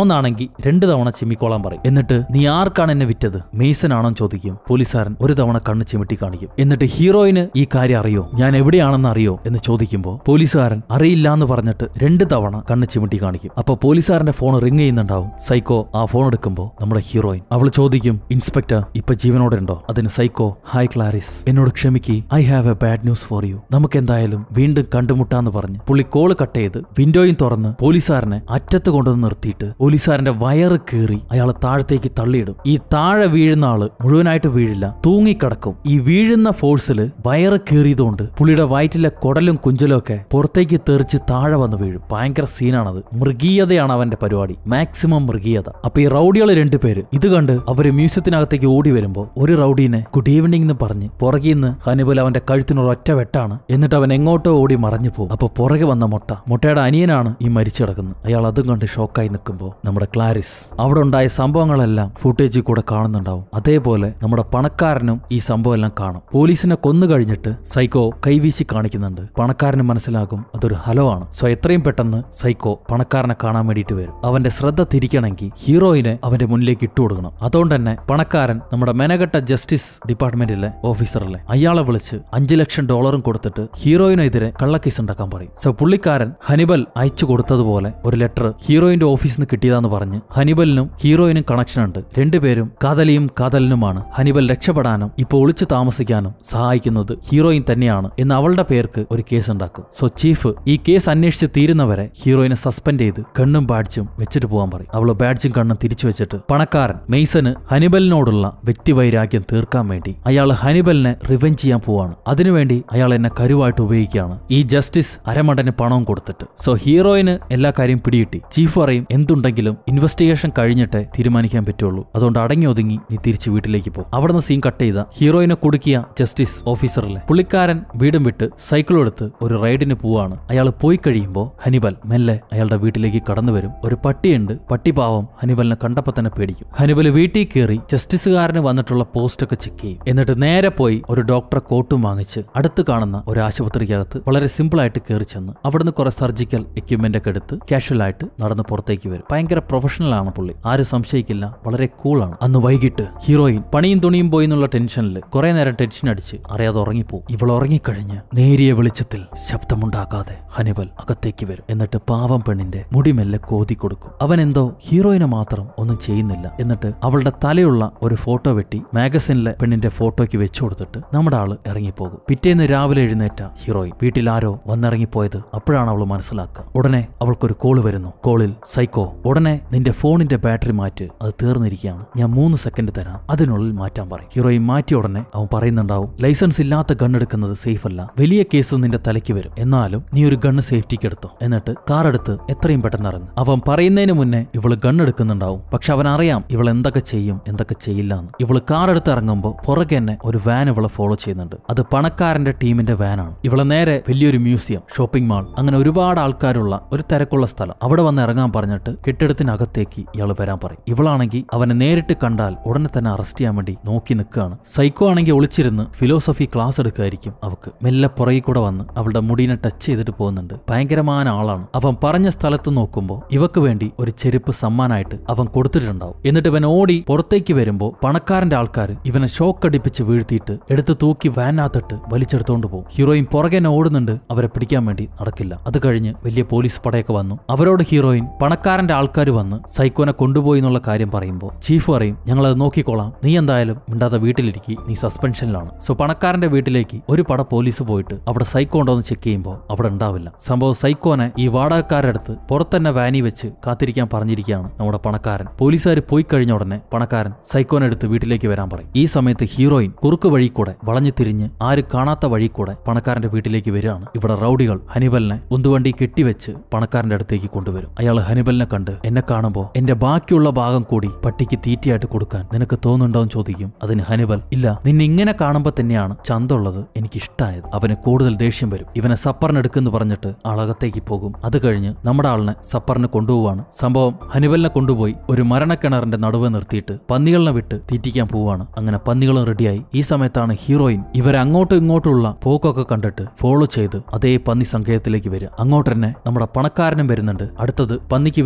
വേണോന്നാണെങ്കിൽ രണ്ട് തവണ ചിമ്മിക്കോളാൻ പറയും. എന്നിട്ട് നീ ആർക്കാണ് എന്നെ വിറ്റത്, മെയ്സൺ ആണെന്ന് ചോദിക്കും. പോലീസുകാരൻ ഒരു തവണ കണ്ണ് ചിമിട്ടി കാണിക്കും. എന്നിട്ട് ഹീറോയിന് ഈ കാര്യം അറിയോ, ഞാൻ എവിടെയാണെന്ന് അറിയോ എന്ന് ചോദിക്കുമ്പോൾ പോലീസുകാരൻ അറിയില്ല എന്ന് പറഞ്ഞിട്ട് രണ്ട് തവണ കണ്ണ് ചിമിട്ടി കാണിക്കും. അപ്പൊ പോലീസുകാരന്റെ ഫോൺ റിംഗ് ചെയ്യുന്നുണ്ടാവും. സൈക്കോ ആ ഫോൺ എടുക്കുമ്പോൾ നമ്മുടെ ഹീറോയിൻ. അവൾ ചോദിക്കും, ഇൻസ്പെക്ടർ ഇപ്പൊ ജീവനോടെ ഉണ്ടോ? അതിന് സൈക്കോ, ഹായ് ക്ലാരിസ്, എന്നോട് ക്ഷമിക്ക്, I have a bad news for you. നമുക്ക് എന്തായാലും വീണ്ടും കണ്ടുമുട്ടാന്ന് പറഞ്ഞ് പുള്ളി കോള് കട്ട് ചെയ്ത് വിൻഡോയും തുറന്ന് പോലീസുകാരനെ അറ്റത്ത് കൊണ്ടുവന്ന് നിർത്തിയിട്ട് പോലീസുകാരന്റെ വയറ് കീറി അയാളെ താഴത്തേക്ക് തള്ളിയിടും. ഈ താഴെ വീഴുന്ന ആള് മുഴുവനായിട്ട് വീഴില്ല, തൂങ്ങിക്കിടക്കും. ഈ വീഴുന്ന ഫോഴ്സില് വയറ് കീറിയതുകൊണ്ട് പുള്ളിയുടെ വയറ്റിലെ കൊടലും കുഞ്ചലും ഒക്കെ പുറത്തേക്ക് തെറിച്ച് താഴെ വന്ന് വീഴും. ഭയങ്കര സീനാണത്. മൃഗീയതയാണ് അവന്റെ പരിപാടി, മാക്സിമം മൃഗീയത. അപ്പൊ ഈ റൗഡികള് രണ്ടുപേര് ഇത് കണ്ട് അവര് മ്യൂസിയത്തിനകത്തേക്ക് ഓടി വരുമ്പോ ഒരു റൗഡീനെ ഗുഡ് ഈവനിംഗ് എന്ന് പറഞ്ഞ് പുറകിന്ന് ഹനിബൽ അവന്റെ കഴുത്തിനൊരു ഒറ്റ വെട്ടാണ്. എന്നിട്ട് അവൻ എങ്ങോട്ടോ ഓടി മറഞ്ഞു പോകും. അപ്പൊ പുറകെ വന്ന മൊട്ട മൊട്ടയുടെ അനിയനാണ് ഈ മരിച്ചു കിടക്കുന്നത്. അയാൾ അതും കണ്ട് ഷോക്കായി നിൽക്കുമ്പോൾ നമ്മുടെ ക്ലാരിസ് അവിടെ ഉണ്ടായ സംഭവങ്ങളെല്ലാം ഫുട്ടേജിൽ കൂടെ കാണുന്നുണ്ടാവും. അതേപോലെ നമ്മുടെ പണക്കാരനും ഈ സംഭവം എല്ലാം കാണും. പോലീസിനെ കൊന്നു കഴിഞ്ഞിട്ട് സൈക്കോ കൈവീശി കാണിക്കുന്നുണ്ട്. പണക്കാരന് മനസ്സിലാകും അതൊരു ഹലോ ആണ്. സോ എത്രയും പെട്ടെന്ന് സൈക്കോ പണക്കാരനെ കാണാൻ വേണ്ടിയിട്ട് വരും. അവന്റെ ശ്രദ്ധ തിരിക്കണമെങ്കിൽ ഹീറോയിനെ അവന്റെ മുന്നിലേക്ക് ഇട്ടുകൊടുക്കണം. അതുകൊണ്ട് തന്നെ പണക്കാരൻ നമ്മുടെ മെനകെട്ട ജസ്റ്റിസ് ഡിപ്പാർട്ട്മെന്റിലെ ഓഫീസറല്ലേ അയാളെ വിളിച്ച് അഞ്ചു ലക്ഷം ഡോളറും കൊടുത്തിട്ട് ഹീറോയിനെതിരെ കള്ളക്കേസ് ഉണ്ടാക്കാൻ പറയും. സോ പുള്ളിക്കാരൻ ഹനിബൽ അയച്ചു കൊടുത്തതുപോലെ ഒരു ലെറ്റർ ഹീറോയിന്റെ ഓഫീസിൽ നിന്ന് കിട്ടിയതാന്ന് പറഞ്ഞ് ഹനിബലിനും ഹീറോയിനും കണക്ഷൻ ഉണ്ട്. രണ്ടുപേരും കാതലിയും കാതലിനുമാണ്. ഹനിബൽ രക്ഷപ്പെടാനും ഇപ്പോൾ ഒളിച്ചു താമസിക്കാനും സഹായിക്കുന്നത് ഹീറോയിൻ തന്നെയാണ് എന്ന് അവളുടെ പേർക്ക് ഒരു കേസ് ഉണ്ടാക്കും. സോ ചീഫ് ഈ കേസ് അന്വേഷിച്ച് തീരുന്നവരെ ഹീറോയിനെ സസ്പെൻഡ് ചെയ്ത് കണ്ണും ബാഡ്ജും വെച്ചിട്ട് പോകാൻ പറയും. അവള് ബാഡ്ജും കണ്ണും തിരിച്ചു വെച്ചിട്ട് പണക്കാരൻ മെയ്സന് ഹനിബലിനോടുള്ള വ്യക്തിവൈരാഗ്യം തീർക്കാൻ വേണ്ടി അയാൾ ഹനിബലിനെ റിവെഞ്ച് ചെയ്യാൻ പോവാണ്. അതിനുവേണ്ടി അയാൾ എന്നെ കരുവായിട്ട് ഉപയോഗിക്കുകയാണ്, ഈ ജസ്റ്റിസ് അരമടന് പണവും കൊടുത്തിട്ട്. സോ ഹീറോയിന് എല്ലാ കാര്യം പിടികിട്ടി. ചീഫ് പറയും എന്തുണ്ടെങ്കിലും ഇൻവെസ്റ്റിഗേഷൻ കഴിഞ്ഞിട്ടേ തീരുമാനിക്കാൻ പറ്റുള്ളൂ, അതുകൊണ്ട് അടങ്ങി ഒതുങ്ങി നീ തിരിച്ച് വീട്ടിലേക്ക് പോകും. അവിടുന്ന് സീൻ കട്ട് ചെയ്ത ഹീറോയിനെ കുടുക്കിയ ജസ്റ്റിസ് ഓഫീസറിലെ പുള്ളിക്കാരൻ വീടും വിട്ട് സൈക്കിളും എടുത്ത് ഒരു റൈഡിന് പോവാണ്. അയാൾ പോയി കഴിയുമ്പോൾ ഹനിബൽ മെല്ലെ അയാളുടെ വീട്ടിലേക്ക് കടന്നു വരും. ഒരു പട്ടിയുണ്ട്. പട്ടിപാവം ഹനിബലിനെ കണ്ടപ്പോ തന്നെ പേടിക്കും. ഹനിബൽ വീട്ടിൽ കയറി ജസ്റ്റിസുകാരന് വന്നിട്ടുള്ള പോസ്റ്റ് ഒക്കെ ചെക്ക് ചെയ്യും. എന്നിട്ട് നേരെ പോയി ഒരു ഡോക്ടറെ കോട്ടും വാങ്ങിച്ച് അടുത്ത് കാണുന്ന ഒരു ആശുപത്രിക്കകത്ത് വളരെ സിമ്പിൾ ആയിട്ട് കയറി ചെന്ന് അവിടുന്ന് കുറെ സർജിക്കൽ എക്യുപ്മെന്റ് ഒക്കെ എടുത്ത് കാഷ്വൽ ആയിട്ട് നടന്ന് പുറത്തേക്ക് വരും. ഭയങ്കര പ്രൊഫഷണൽ ആണ് പുള്ളി, ആരും സംശയിക്കില്ല, വളരെ കൂളാണ്. അന്ന് വൈകിട്ട് ഹീറോയിൻ പണിയും തുണിയും പോയി എന്നുള്ള ടെൻഷനിൽ കുറെ നേരം ടെൻഷൻ അടിച്ച് അറിയാതെ ഉറങ്ങിപ്പോവും. ഇവൾ ഉറങ്ങിക്കഴിഞ്ഞ് നേരിയ വെളിച്ചത്തിൽ ശബ്ദമുണ്ടാക്കാതെ ഹനിബൽ അകത്തേക്ക് വരും. എന്നിട്ട് പാവം പെണ്ണിന്റെ മുടിമെല്ലെ കോതി കൊടുക്കും. അവൻ എന്തോ ഹീറോയിനെ മാത്രം ഒന്നും ചെയ്യുന്നില്ല. എന്നിട്ട് അവളുടെ തലയുള്ള ഒരു ഫോട്ടോ വെട്ടി മാഗസിനിലെ പെണ്ണിന്റെ ഫോട്ടോയ്ക്ക് വെച്ചു കൊടുത്തിട്ട് നമ്മുടെ ആള് ഇറങ്ങിപ്പോകും. പിറ്റേന്ന് രാവിലെ എഴുന്നേറ്റ ഹീറോയിൻ വീട്ടിൽ ആരോ വന്നിറങ്ങിപ്പോയത് അപ്പോഴാണ് അവൾ മനസ്സിലാക്കുക. ഉടനെ അവൾക്കൊരു കോള് വരുന്നു. കോളിൽ സൈക്കോ, ഉടനെ നിന്റെ ഫോണിന്റെ ബാറ്ററി മാറ്റ്, അത് തീർന്നിരിക്കുകയാണ്, ഞാൻ മൂന്ന് സെക്കൻഡ് തരാം, അതിനുള്ളിൽ മാറ്റാൻ പറയും. ഹീറോയിൻ മാറ്റിയ ഉടനെ അവൻ പറയുന്നുണ്ടാവും ലൈസൻസ് ഇല്ലാത്ത ഗൺ എടുക്കുന്നത് സേഫ് അല്ല, വലിയ കേസ് നിന്റെ തലയ്ക്ക് വരും, എന്നാലും നീ ഒരു ഗണ്ണ് സേഫ്റ്റിക്ക് എടുത്തോ, എന്നിട്ട് കാർ എടുത്ത് എത്രയും പെട്ടെന്ന് ഇറങ്ങും. അവൻ പറയുന്നതിന് മുന്നേ ഇവള് ഗണ്ണ് എടുക്കുന്നുണ്ടാവും. പക്ഷെ അവൻ അറിയാം ഇവൾ എന്തൊക്കെ ചെയ്യും എന്തൊക്കെ ചെയ്യില്ല എന്ന്. ഇവള് കാർ എടുത്ത് ഇറങ്ങുമ്പോൾ പുറകെ തന്നെ ഒരു വാൻ ഇവളെ ഫോളോ ചെയ്യുന്നുണ്ട്. അത് പണക്കാരന്റെ ടീമിന്റെ വാനാണ്. ഇവളെ നേരെ വലിയൊരു മ്യൂസിയം, ഷോപ്പിംഗ് മാൾ, അങ്ങനെ ഒരുപാട് ആൾക്കാരുള്ള ഒരു തിരക്കുള്ള സ്ഥലം, അവിടെ വന്ന് ഇറങ്ങാൻ പറഞ്ഞിട്ട് കെട്ടിടത്തിനകത്തേക്ക് ഇയാൾ വരാൻ പറയും. ഇവളാണെങ്കിൽ അവനെ നേരിട്ട് കണ്ടാൽ ഉടനെ തന്നെ അറസ്റ്റ് ചെയ്യാൻ വേണ്ടി നോക്കി നിൽക്കുകയാണ്. സൈക്കോ ആണെങ്കിൽ ഒളിച്ചിരുന്ന് ഫിലോസഫി ക്ലാസ് എടുക്കായിരിക്കും അവക്ക്. മെല്ലെ പുറകിൽ കൂടെ വന്ന് അവളുടെ മുടിനെ ടച്ച് ചെയ്തിട്ട് പോകുന്നുണ്ട്. ഭയങ്കരമായ ആളാണ്. അവൻ പറഞ്ഞ സ്ഥലത്ത് നോക്കുമ്പോൾ ഇവക്ക് വേണ്ടി ഒരു ചെരുപ്പ് സമ്മാനമായിട്ട് അവൻ കൊടുത്തിട്ടുണ്ടാവും. എന്നിട്ട് ഇവൻ ഓടി പുറത്തേക്ക് വരുമ്പോൾ പണക്കാരന്റെ ആൾക്കാർ ഇവനെ ഷോക്ക് അടിപ്പിച്ച് വീഴ്ത്തിയിട്ട് എടുത്ത് തൂക്കി വാനകത്തിട്ട് വലിച്ചെടുത്തോണ്ട് പോകും. ഹീറോയിൻ പുറകെ ഓടുന്നുണ്ട്, അവരെ പിടിക്കാൻ വേണ്ടി നടക്കില്ല. അത് കഴിഞ്ഞ് വലിയ പോലീസ് പടയൊക്കെ വന്നു. അവരോട് ഹീറോയിൻ പണക്കാരന്റെ ആൾക്കാർ വന്ന് സൈക്കോനെ കൊണ്ടുപോയി എന്നുള്ള കാര്യം പറയുമ്പോൾ ചീഫ് പറയും ഞങ്ങളത് നോക്കിക്കോളാം, നീ എന്തായാലും മിണ്ടാതെ വീട്ടിലിരിക്കി, നീ സസ്പെൻഷനിലാണ്. സോ പണക്കാരന്റെ വീട്ടിലേക്ക് ഒരു പട പോലീസ് പോയിട്ട് അവിടെ സൈക്കോ ഉണ്ടോന്ന് ചെക്ക് ചെയ്യുമ്പോൾ അവിടെ ഉണ്ടാവില്ല. സംഭവം സൈക്കോനെ ഈ വാടകക്കാരുടെ അടുത്ത് പുറത്തന്നെ വാനി വെച്ച് കാത്തിരിക്കാൻ പറഞ്ഞിരിക്കുകയാണ് നമ്മുടെ പണക്കാരൻ. പോലീസുകാർ പോയി കഴിഞ്ഞ ഉടനെ പണക്കാരൻ സൈക്കോനെ എടുത്ത് വീട്ടിലേക്ക് വരാൻ പറയും. ഈ സമയത്ത് ഹീറോയിൻ കുറുക്ക് വഴി കൂടെ വളഞ്ഞു തിരിഞ്ഞ് ആരും കാണാത്ത വഴി കൂടെ പണക്കാരന്റെ വീട്ടിലേക്ക് വരികയാണ്. ഇവിടെ റൗഡികൾ ഹനിബലിനെ ഉന്തുവണ്ടി കെട്ടിവെച്ച് പണക്കാരന്റെ അടുത്തേക്ക് കൊണ്ടുവരും. അയാൾ ഹനിബലിനെ കണ്ട് എന്നെ കാണുമ്പോൾ എന്റെ ബാക്കിയുള്ള ഭാഗം കൂടി പട്ടിക്ക് തീറ്റയായിട്ട് കൊടുക്കാൻ നിനക്ക് തോന്നുന്നുണ്ടോ എന്ന് ചോദിക്കും. അതിന് ഹനിബൽ ഇല്ല, നിന്നെ ഇങ്ങനെ കാണുമ്പോൾ തന്നെയാണ് ചന്തമുള്ളത് എനിക്ക് ഇഷ്ടമായത്. അവന് കൂടുതൽ ദേഷ്യം വരും. ഇവനെ സപ്പറിനെടുക്കെന്ന് പറഞ്ഞിട്ട് ആളകത്തേക്ക് പോകും. അത് കഴിഞ്ഞ് നമ്മുടെ ആളിനെ സപ്പറിന് കൊണ്ടുപോവാണ്. സംഭവം ഹനിബലിനെ കൊണ്ടുപോയി ഒരു മരണക്കിണറിന്റെ നടുവ് നിർത്തിയിട്ട് പന്നികളിനെ വിട്ട് തീറ്റിക്കാൻ പോവാണ്. അങ്ങനെ പന്നികളും റെഡിയായി. ഈ സമയത്താണ് ഹീറോയിൻ ഇവരെ അങ്ങോട്ടും ഇങ്ങോട്ടുള്ള പോക്കൊക്കെ കണ്ടിട്ട് ഫോളോ ചെയ്ത് അതേ പന്നി സങ്കേതത്തിലേക്ക് വരിക. അങ്ങോട്ട് തന്നെ നമ്മുടെ പണക്കാരനും വരുന്നുണ്ട്. അടുത്തത് പന്നിക്ക് ഇവർ തീറ്റ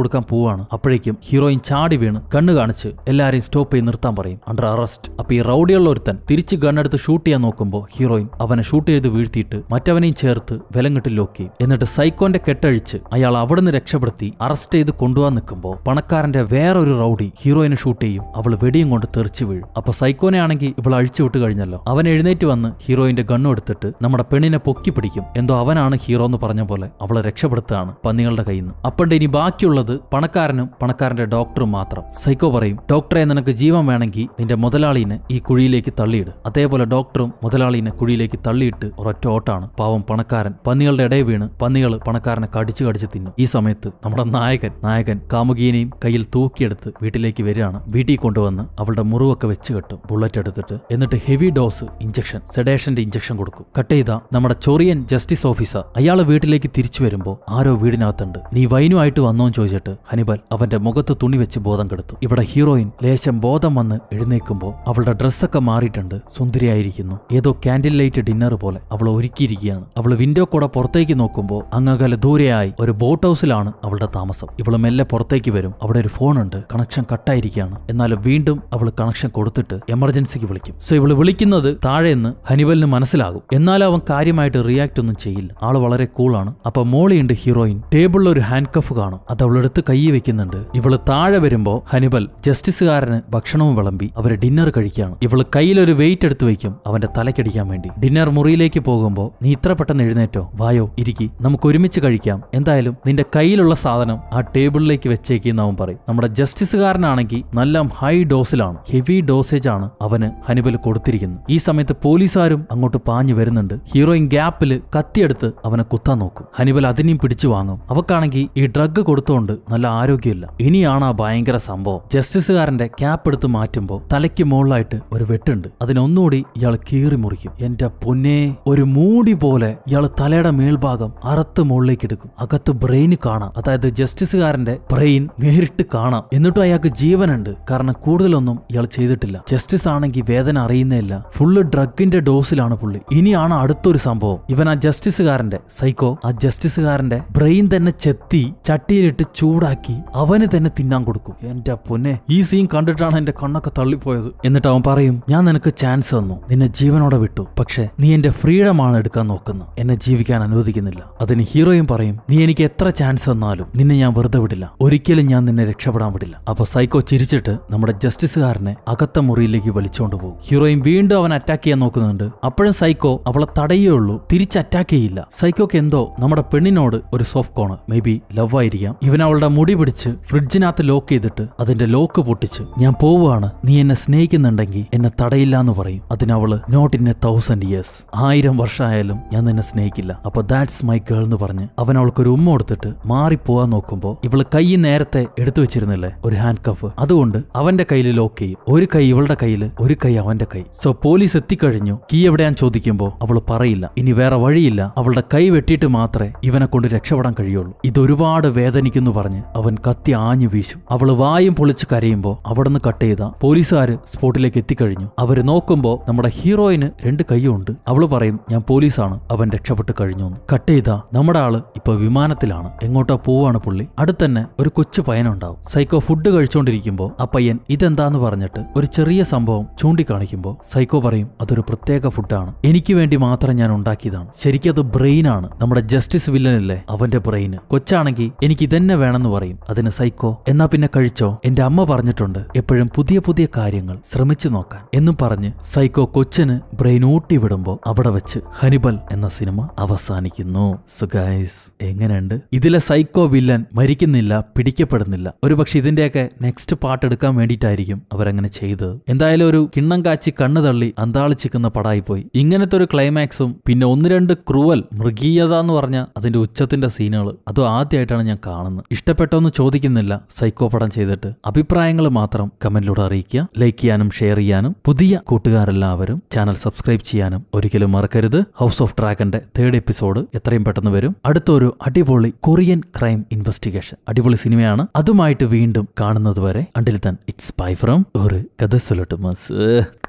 കൊടുക്കാൻ പോവാണ്. അപ്പോഴേക്കും ഹീറോയിൻ ചാടി വീണ് കണ്ണ് കാണിച്ച് എല്ലാരെയും സ്റ്റോപ്പ് ചെയ്ത് നിർത്താൻ പറയും. Under arrest. അപ്പൊ ഈ റൗഡിയുള്ള ഒരുത്തൻ തിരിച്ച് ഗണ്ണെടുത്ത് ഷൂട്ട് ചെയ്യാൻ നോക്കുമ്പോൾ ഹീറോയിൻ അവനെ ഷൂട്ട് ചെയ്ത് വീഴ്ത്തിയിട്ട് മറ്റവനെയും ചേർത്ത് വിലങ്ങിട്ട് ലോക്ക് ചെയ്യും. എന്നിട്ട് സൈക്കോന്റെ കെട്ടഴിച്ച് അയാൾ അവിടുന്ന് രക്ഷപ്പെടുത്തി അറസ്റ്റ് ചെയ്ത് കൊണ്ടുപോകാൻ നിൽക്കുമ്പോൾ പണക്കാരന്റെ വേറൊരു റൗഡി ഹീറോയിനെ ഷൂട്ട് ചെയ്യും. അവൾ വെടിയും കൊണ്ട് തെറിച്ചു വീഴും. അപ്പൊ സൈക്കോനെ ആണെങ്കിൽ ഇവൾ അഴിച്ചു വിട്ട് കഴിഞ്ഞല്ലോ. അവൻ എഴുന്നേറ്റ് വന്ന് ഹീറോയിന്റെ ഗണ്ണും എടുത്തിട്ട് നമ്മുടെ പെണ്ണിനെ പൊക്കി പിടിക്കും. എന്തോ അവനാണ് ഹീറോ എന്ന് പറഞ്ഞ പോലെ അവളെ രക്ഷപ്പെടുത്തുകയാണ് പന്നികളുടെ കയ്യിൽ നിന്ന്. അപ്പണ്ട് ഇനി ബാക്കിയുള്ളത് പണക്കാരനും പണക്കാരന്റെ ഡോക്ടറും മാത്രം. സൈക്കോ പറയും, ഡോക്ടറെ നിനക്ക് ജീവൻ വേണമെങ്കിൽ നിന്റെ മുതലാളിനെ ഈ കുഴിയിലേക്ക് തള്ളിയിട്. അതേപോലെ ഡോക്ടറും മുതലാളിനെ കുഴിയിലേക്ക് തള്ളിയിട്ട് ഒരൊറ്റ ഓട്ടാണ്. പാവം പണക്കാരൻ പന്നികളുടെ ഇടയിൽ വീണ് പന്നികൾ പണക്കാരനെ കടിച്ചു കടിച്ച് തിന്നും. ഈ സമയത്ത് നമ്മുടെ നായകൻ നായകൻ കാമുകീനെയും കയ്യിൽ തൂക്കിയെടുത്ത് വീട്ടിലേക്ക് വരികയാണ്. വീട്ടിൽ കൊണ്ടുവന്ന് അവളുടെ മുറിവൊക്കെ വെച്ച് കെട്ടും ബുള്ളറ്റ് എടുത്തിട്ട്. എന്നിട്ട് ഹെവി ഡോസ് ഇഞ്ചക്ഷൻ സെഡേഷന്റെ ഇഞ്ചക്ഷൻ കൊടുക്കും. കട്ട് ചെയ്ത നമ്മുടെ ചൊറിയൻ ജസ്റ്റിസ് ഓഫീസർ അയാള് വീട്ടിലേക്ക് തിരിച്ചു വരുമ്പോൾ ആരോ വീടിനകത്തുണ്ട്. നീ വൈനുമായിട്ട് വന്നോന്ന് ചോദിച്ചിട്ട് ഹനിബൽ അവന്റെ മുഖത്ത് തുണി വെച്ച് ബോധം കെടുത്തു. ഇവിടെ ഹീറോയിൻ ലേശം ബോധം വന്ന് എഴുന്നേൽക്കുമ്പോൾ അവളുടെ ഡ്രസ്സൊക്കെ മാറിയിട്ടുണ്ട്. സുന്ദരിയായിരിക്കുന്നു. ഏതോ ക്യാൻഡിൽ ലൈറ്റ് ഡിന്നർ പോലെ അവൾ ഒരുക്കിയിരിക്കുകയാണ്. അവള് വിൻഡോ കൂടെ പുറത്തേക്ക് നോക്കുമ്പോൾ അങ്ങകലെ ദൂരെയായി ഒരു ബോട്ട് ഹൗസിലാണ് അവളുടെ താമസം. ഇവള് മെല്ലെ പുറത്തേക്ക് വരും. അവിടെ ഒരു ഫോൺ ഉണ്ട്. കണക്ഷൻ കട്ടായിരിക്കുകയാണ്. എന്നാലും വീണ്ടും അവള് കണക്ഷൻ കൊടുത്തിട്ട് എമർജൻസിക്ക് വിളിക്കും. സോ ഇവള് വിളിക്കുന്നത് താഴെന്ന് ഹനിബലിന് മനസ്സിലാകും. എന്നാലും അവൻ കാര്യമായിട്ട് റിയാക്ട് ഒന്നും ചെയ്യില്ല. ആള് വളരെ കൂളാണ്. അപ്പൊ മോളിയുണ്ട് ഹീറോയിൻ. ടേബിളിൽ ഒരു ഹാൻഡ് കഫ് കാണും. അത് അവളെടുത്ത് കൈ വെക്കുന്നുണ്ട്. ഇവള് താഴെ വരുമ്പോ ഹനിബൽ ജസ്റ്റിസുകാരന് ഭക്ഷണവും വിളമ്പി അവര് ഡിന്നർ കഴിക്കുകയാണ്. ഇവള് കയ്യിലൊരു വെയിറ്റ് എടുത്ത് വെക്കും അവന്റെ തലക്കടിക്കാൻ വേണ്ടി. ഡിന്നർ മുറിയിലേക്ക് പോകുമ്പോ, നീ ഇത്ര പെട്ടെന്ന് എഴുന്നേറ്റോ, വായോ ഇരിക്കി, നമുക്ക് ഒരുമിച്ച് കഴിക്കാം. എന്തായാലും നിന്റെ കയ്യിലുള്ള സാധനം ആ ടേബിളിലേക്ക് വെച്ചേക്കെന്ന് അവൻ പറയും. നമ്മുടെ ജസ്റ്റിസുകാരനാണെങ്കിൽ നല്ല ഹൈ ഡോസിലാണ്, ഹെവി ഡോസേജ് ആണ് അവന് ഹനിബൽ കൊടുത്തിരിക്കുന്നത്. ഈ സമയത്ത് പോലീസുകാരും അങ്ങോട്ട് പാഞ്ഞു വരുന്നുണ്ട്. ഹീറോയിൻ ഗ്യാപ്പില് കത്തിയെടുത്ത് അവനെ കുത്താൻ നോക്കും. ഹനിബൽ അതിനെയും പിടിച്ചു വാങ്ങും. അവക്കാണെങ്കിൽ ഈ ഡ്രഗ് കൊടുത്തോണ്ട് നല്ല ആരോഗ്യമില്ല. ഇനിയാണ് ആ ഭയങ്കര സംഭവം. ജസ്റ്റിസുകാരന്റെ ക്യാപ്പ് എടുത്ത് മാറ്റുമ്പോൾ തലയ്ക്ക് മുകളിലായിട്ട് ഒരു വെട്ടുണ്ട്. അതിനൊന്നുകൂടി ഇയാൾ കീറി മുറിക്കും. എന്റെ പൊന്നെ, ഒരു മൂടി പോലെ ഇയാൾ തലയുടെ മേൽഭാഗം അറുത്ത് മുകളിലേക്ക് എടുക്കും. അകത്ത് ബ്രെയിന് കാണാം. അതായത് ജസ്റ്റിസുകാരന്റെ ബ്രെയിൻ നേരിട്ട് കാണാം. എന്നിട്ടും അയാൾക്ക് ജീവനുണ്ട്. കാരണം കൂടുതലൊന്നും ഇയാൾ ചെയ്തിട്ടില്ല. ജസ്റ്റിസ് ആണെങ്കിൽ വേദന അറിയുന്നേയില്ല. ഫുള്ള് ഡ്രഗിന്റെ ഡോസിലാണ് പുള്ളി. ഇനിയാണ് അടുത്തൊരു സംഭവം. ഇവൻ ആ ജസ്റ്റിസുകാരന്റെ സൈക്കോ ആ ജസ്റ്റിസുകാരന്റെ ബ്രെയിൻ തന്നെ ചെത്തി ചട്ടിയിലിട്ട് ചൂടാക്കി അവന് തന്നെ തിന്നാൻ കൊടുക്കും. എന്റെ പൊന്നെ, ഈ സീൻ കണ്ടിട്ടാണ് എന്റെ കണ്ണൊക്കെ തള്ളിപ്പോയത്. എന്നിട്ട് അവൻ പറയും, ഞാൻ നിനക്ക് ചാൻസ് തന്നു, നിന്നെ ജീവനോടെ വിട്ടു. പക്ഷെ നീ എന്റെ ഫ്രീഡമാണ് എടുക്കാൻ നോക്കുന്നത്, എന്നെ ജീവിക്കാൻ അനുവദിക്കുന്നില്ല. അതിന് ഹീറോയും പറയും, നീ എനിക്ക് എത്ര ചാൻസ് തന്നാലും നിന്നെ ഞാൻ വെറുതെ വിടില്ല. ഒരിക്കലും ഞാൻ നിന്നെ രക്ഷപ്പെടാൻ വിടില്ല. അപ്പൊ സൈക്കോ ചിരിച്ചിട്ട് നമ്മുടെ ജസ്റ്റിസുകാരനെ അകത്ത മുറിയിലേക്ക് വലിച്ചുകൊണ്ട് പോകും. ഹീറോയിൻ വീണ്ടും അവൻ അറ്റാക്ക് ചെയ്യാൻ നോക്കുന്നുണ്ട്. അപ്പോഴും സൈക്കോ അവളെ തടയുള്ളൂ, തിരിച്ച് അറ്റാക്ക് ചെയ്യില്ല. സൈക്കോക്ക് എന്തോ നമ്മുടെ പെണ്ണിനോട് ഒരു soft corner, may be love ആയിരിക്കാം. ഇവൻ അവളുടെ മുടി പിടിച്ച് ഫ്രിഡ്ജിനകത്ത് ലോക്ക് ചെയ്തിട്ട് അതിന്റെ ലോക്ക് പൊട്ടിച്ച്, ഞാൻ പോവുകയാണ്, നീ എന്നെ സ്നേഹിക്കുന്നുണ്ടെങ്കിൽ എന്നെ തടയില്ല എന്ന് പറയും. അതിനവള്, not in a thousand years, ആയിരം വർഷമായാലും ഞാൻ നിന്നെ സ്നേഹിക്കില്ല. അപ്പൊ ദാറ്റ്സ് മൈ ഗേൾ എന്ന് പറഞ്ഞ് അവൻ അവൾക്കൊരു ഉമ്മ കൊടുത്തിട്ട് മാറിപ്പോവാൻ നോക്കുമ്പോ ഇവള് കൈ നേരത്തെ എടുത്തു വെച്ചിരുന്നില്ലേ ഒരു ഹാൻഡ് കഫ്, അതുകൊണ്ട് അവന്റെ കയ്യിൽ ലോക്ക് ചെയ്യും. ഒരു കൈ ഇവളുടെ കയ്യില്, ഒരു കൈ അവന്റെ കൈ. സോ പോലീസ് എത്തിക്കഴിഞ്ഞു. കീ എവിടെയാന്ന് ചോദിക്കുമ്പോ അവള് പറയില്ല. ഇനി വേറെ വഴിയില്ല, അവളുടെ കൈ വെട്ടിയിട്ട് മാത്രമേ ഇവനെ കൊണ്ട് രക്ഷപ്പെടാൻ കഴിയുള്ളൂ. ഇതൊരുപാട് വേദനിക്കുന്നു പറഞ്ഞ് അവൻ കത്തി ആഞ്ഞു വീശും. അവള് വായും പൊളിച്ച് കരയുമ്പോ അവിടുന്ന് കട്ട് ചെയ്ത പോലീസുകാര് സ്പോട്ടിലേക്ക് എത്തിക്കഴിഞ്ഞു. അവര് നോക്കുമ്പോ നമ്മുടെ ഹീറോയിന് രണ്ട് കൈയുണ്ട്. അവള് പറയും, ഞാൻ പോലീസാണ്, അവൻ രക്ഷപ്പെട്ട് കഴിഞ്ഞു. കട്ട് ചെയ്ത നമ്മുടെ ആള് ഇപ്പൊ വിമാനത്തിലാണ്. എങ്ങോട്ടാ പോവാണ് പുള്ളി. അടുത്തന്നെ ഒരു കൊച്ചു പയ്യനുണ്ടാവും. സൈക്കോ ഫുഡ് കഴിച്ചോണ്ടിരിക്കുമ്പോ ആ പയ്യൻ ഇതെന്താന്ന് പറഞ്ഞിട്ട് ഒരു ചെറിയ സംഭവം ചൂണ്ടിക്കാണിക്കുമ്പോ സൈക്കോ പറയും, അതൊരു പ്രത്യേക ഫുഡാണ്, എനിക്ക് വേണ്ടി മാത്രം ഞാൻ ഉണ്ടാക്കിയതാണ്. ശരിക്കും അത് ബ്രെയിൻ ആണ്. നമ്മുടെ ജസ്റ്റിസ് വില്ലനല്ലേ അവന്റെ ബ്രെയിന്. കൊച്ചാണെങ്കിൽ എനിക്ക് ഇതന്നെ വേണമെന്ന് പറയും. അതിന് സൈക്കോ, എന്നാ പിന്നെ കഴിച്ചോ, എന്റെ അമ്മ പറഞ്ഞിട്ടുണ്ട് എപ്പോഴും പുതിയ പുതിയ കാര്യങ്ങൾ ശ്രമിച്ചു നോക്കാൻ എന്നും പറഞ്ഞ് സൈക്കോ കൊച്ചിന് ബ്രെയിൻ ഊട്ടി വിടുമ്പോ അവിടെ വെച്ച് ഹനിബൽ എന്ന സിനിമ അവസാനിക്കുന്നു. സോ ഗൈസ്, എങ്ങനെയുണ്ട്? ഇതിലെ സൈക്കോ വില്ലൻ മരിക്കുന്നില്ല, പിടിക്കപ്പെടുന്നില്ല. ഒരുപക്ഷെ ഇതിന്റെയൊക്കെ നെക്സ്റ്റ് പാർട്ട് എടുക്കാൻ വേണ്ടിയിട്ടായിരിക്കും അവരങ്ങനെ ചെയ്തത്. എന്തായാലും ഒരു കിണ്ണം കാച്ചി കണ്ണു തള്ളി അന്താളിച്ചിക്കുന്ന പടായി പോയി. ഇങ്ങനത്തെ ഒരു ക്ലൈമാക്സും പിന്നെ ഒന്ന് രണ്ട് ക്രൂവൽ മൃഗീയത എന്ന് പറഞ്ഞ അതിന്റെ ഉച്ചത്തിന്റെ സീനുകൾ അതും ആദ്യമായിട്ടാണ് ഞാൻ കാണുന്നത്. ഇഷ്ടപ്പെട്ടോന്ന് ചോദിക്കുന്നില്ല സൈക്കോ പടം ചെയ്തിട്ട്. അഭിപ്രായങ്ങൾ മാത്രം കമന്റിലൂടെ അറിയിക്കുക. ലൈക്ക് ചെയ്യാനും ഷെയർ ചെയ്യാനും പുതിയ കൂട്ടുകാരെല്ലാവരും ചാനൽ സബ്സ്ക്രൈബ് ചെയ്യാനും ഒരിക്കലും മറക്കരുത്. ഹൗസ് ഓഫ് ഡ്രാഗന്റെ തേർഡ് എപ്പിസോഡ് എത്രയും പെട്ടെന്ന് വരും. അടുത്തൊരു അടിപൊളി കൊറിയൻ ക്രൈം ഇൻവെസ്റ്റിഗേഷൻ അടിപൊളി സിനിമയാണ്. അതുമായിട്ട് വീണ്ടും കാണുന്നത് വരെ until then it's bye from ഒരു കഥ സൊല്ലട്ടുമാ.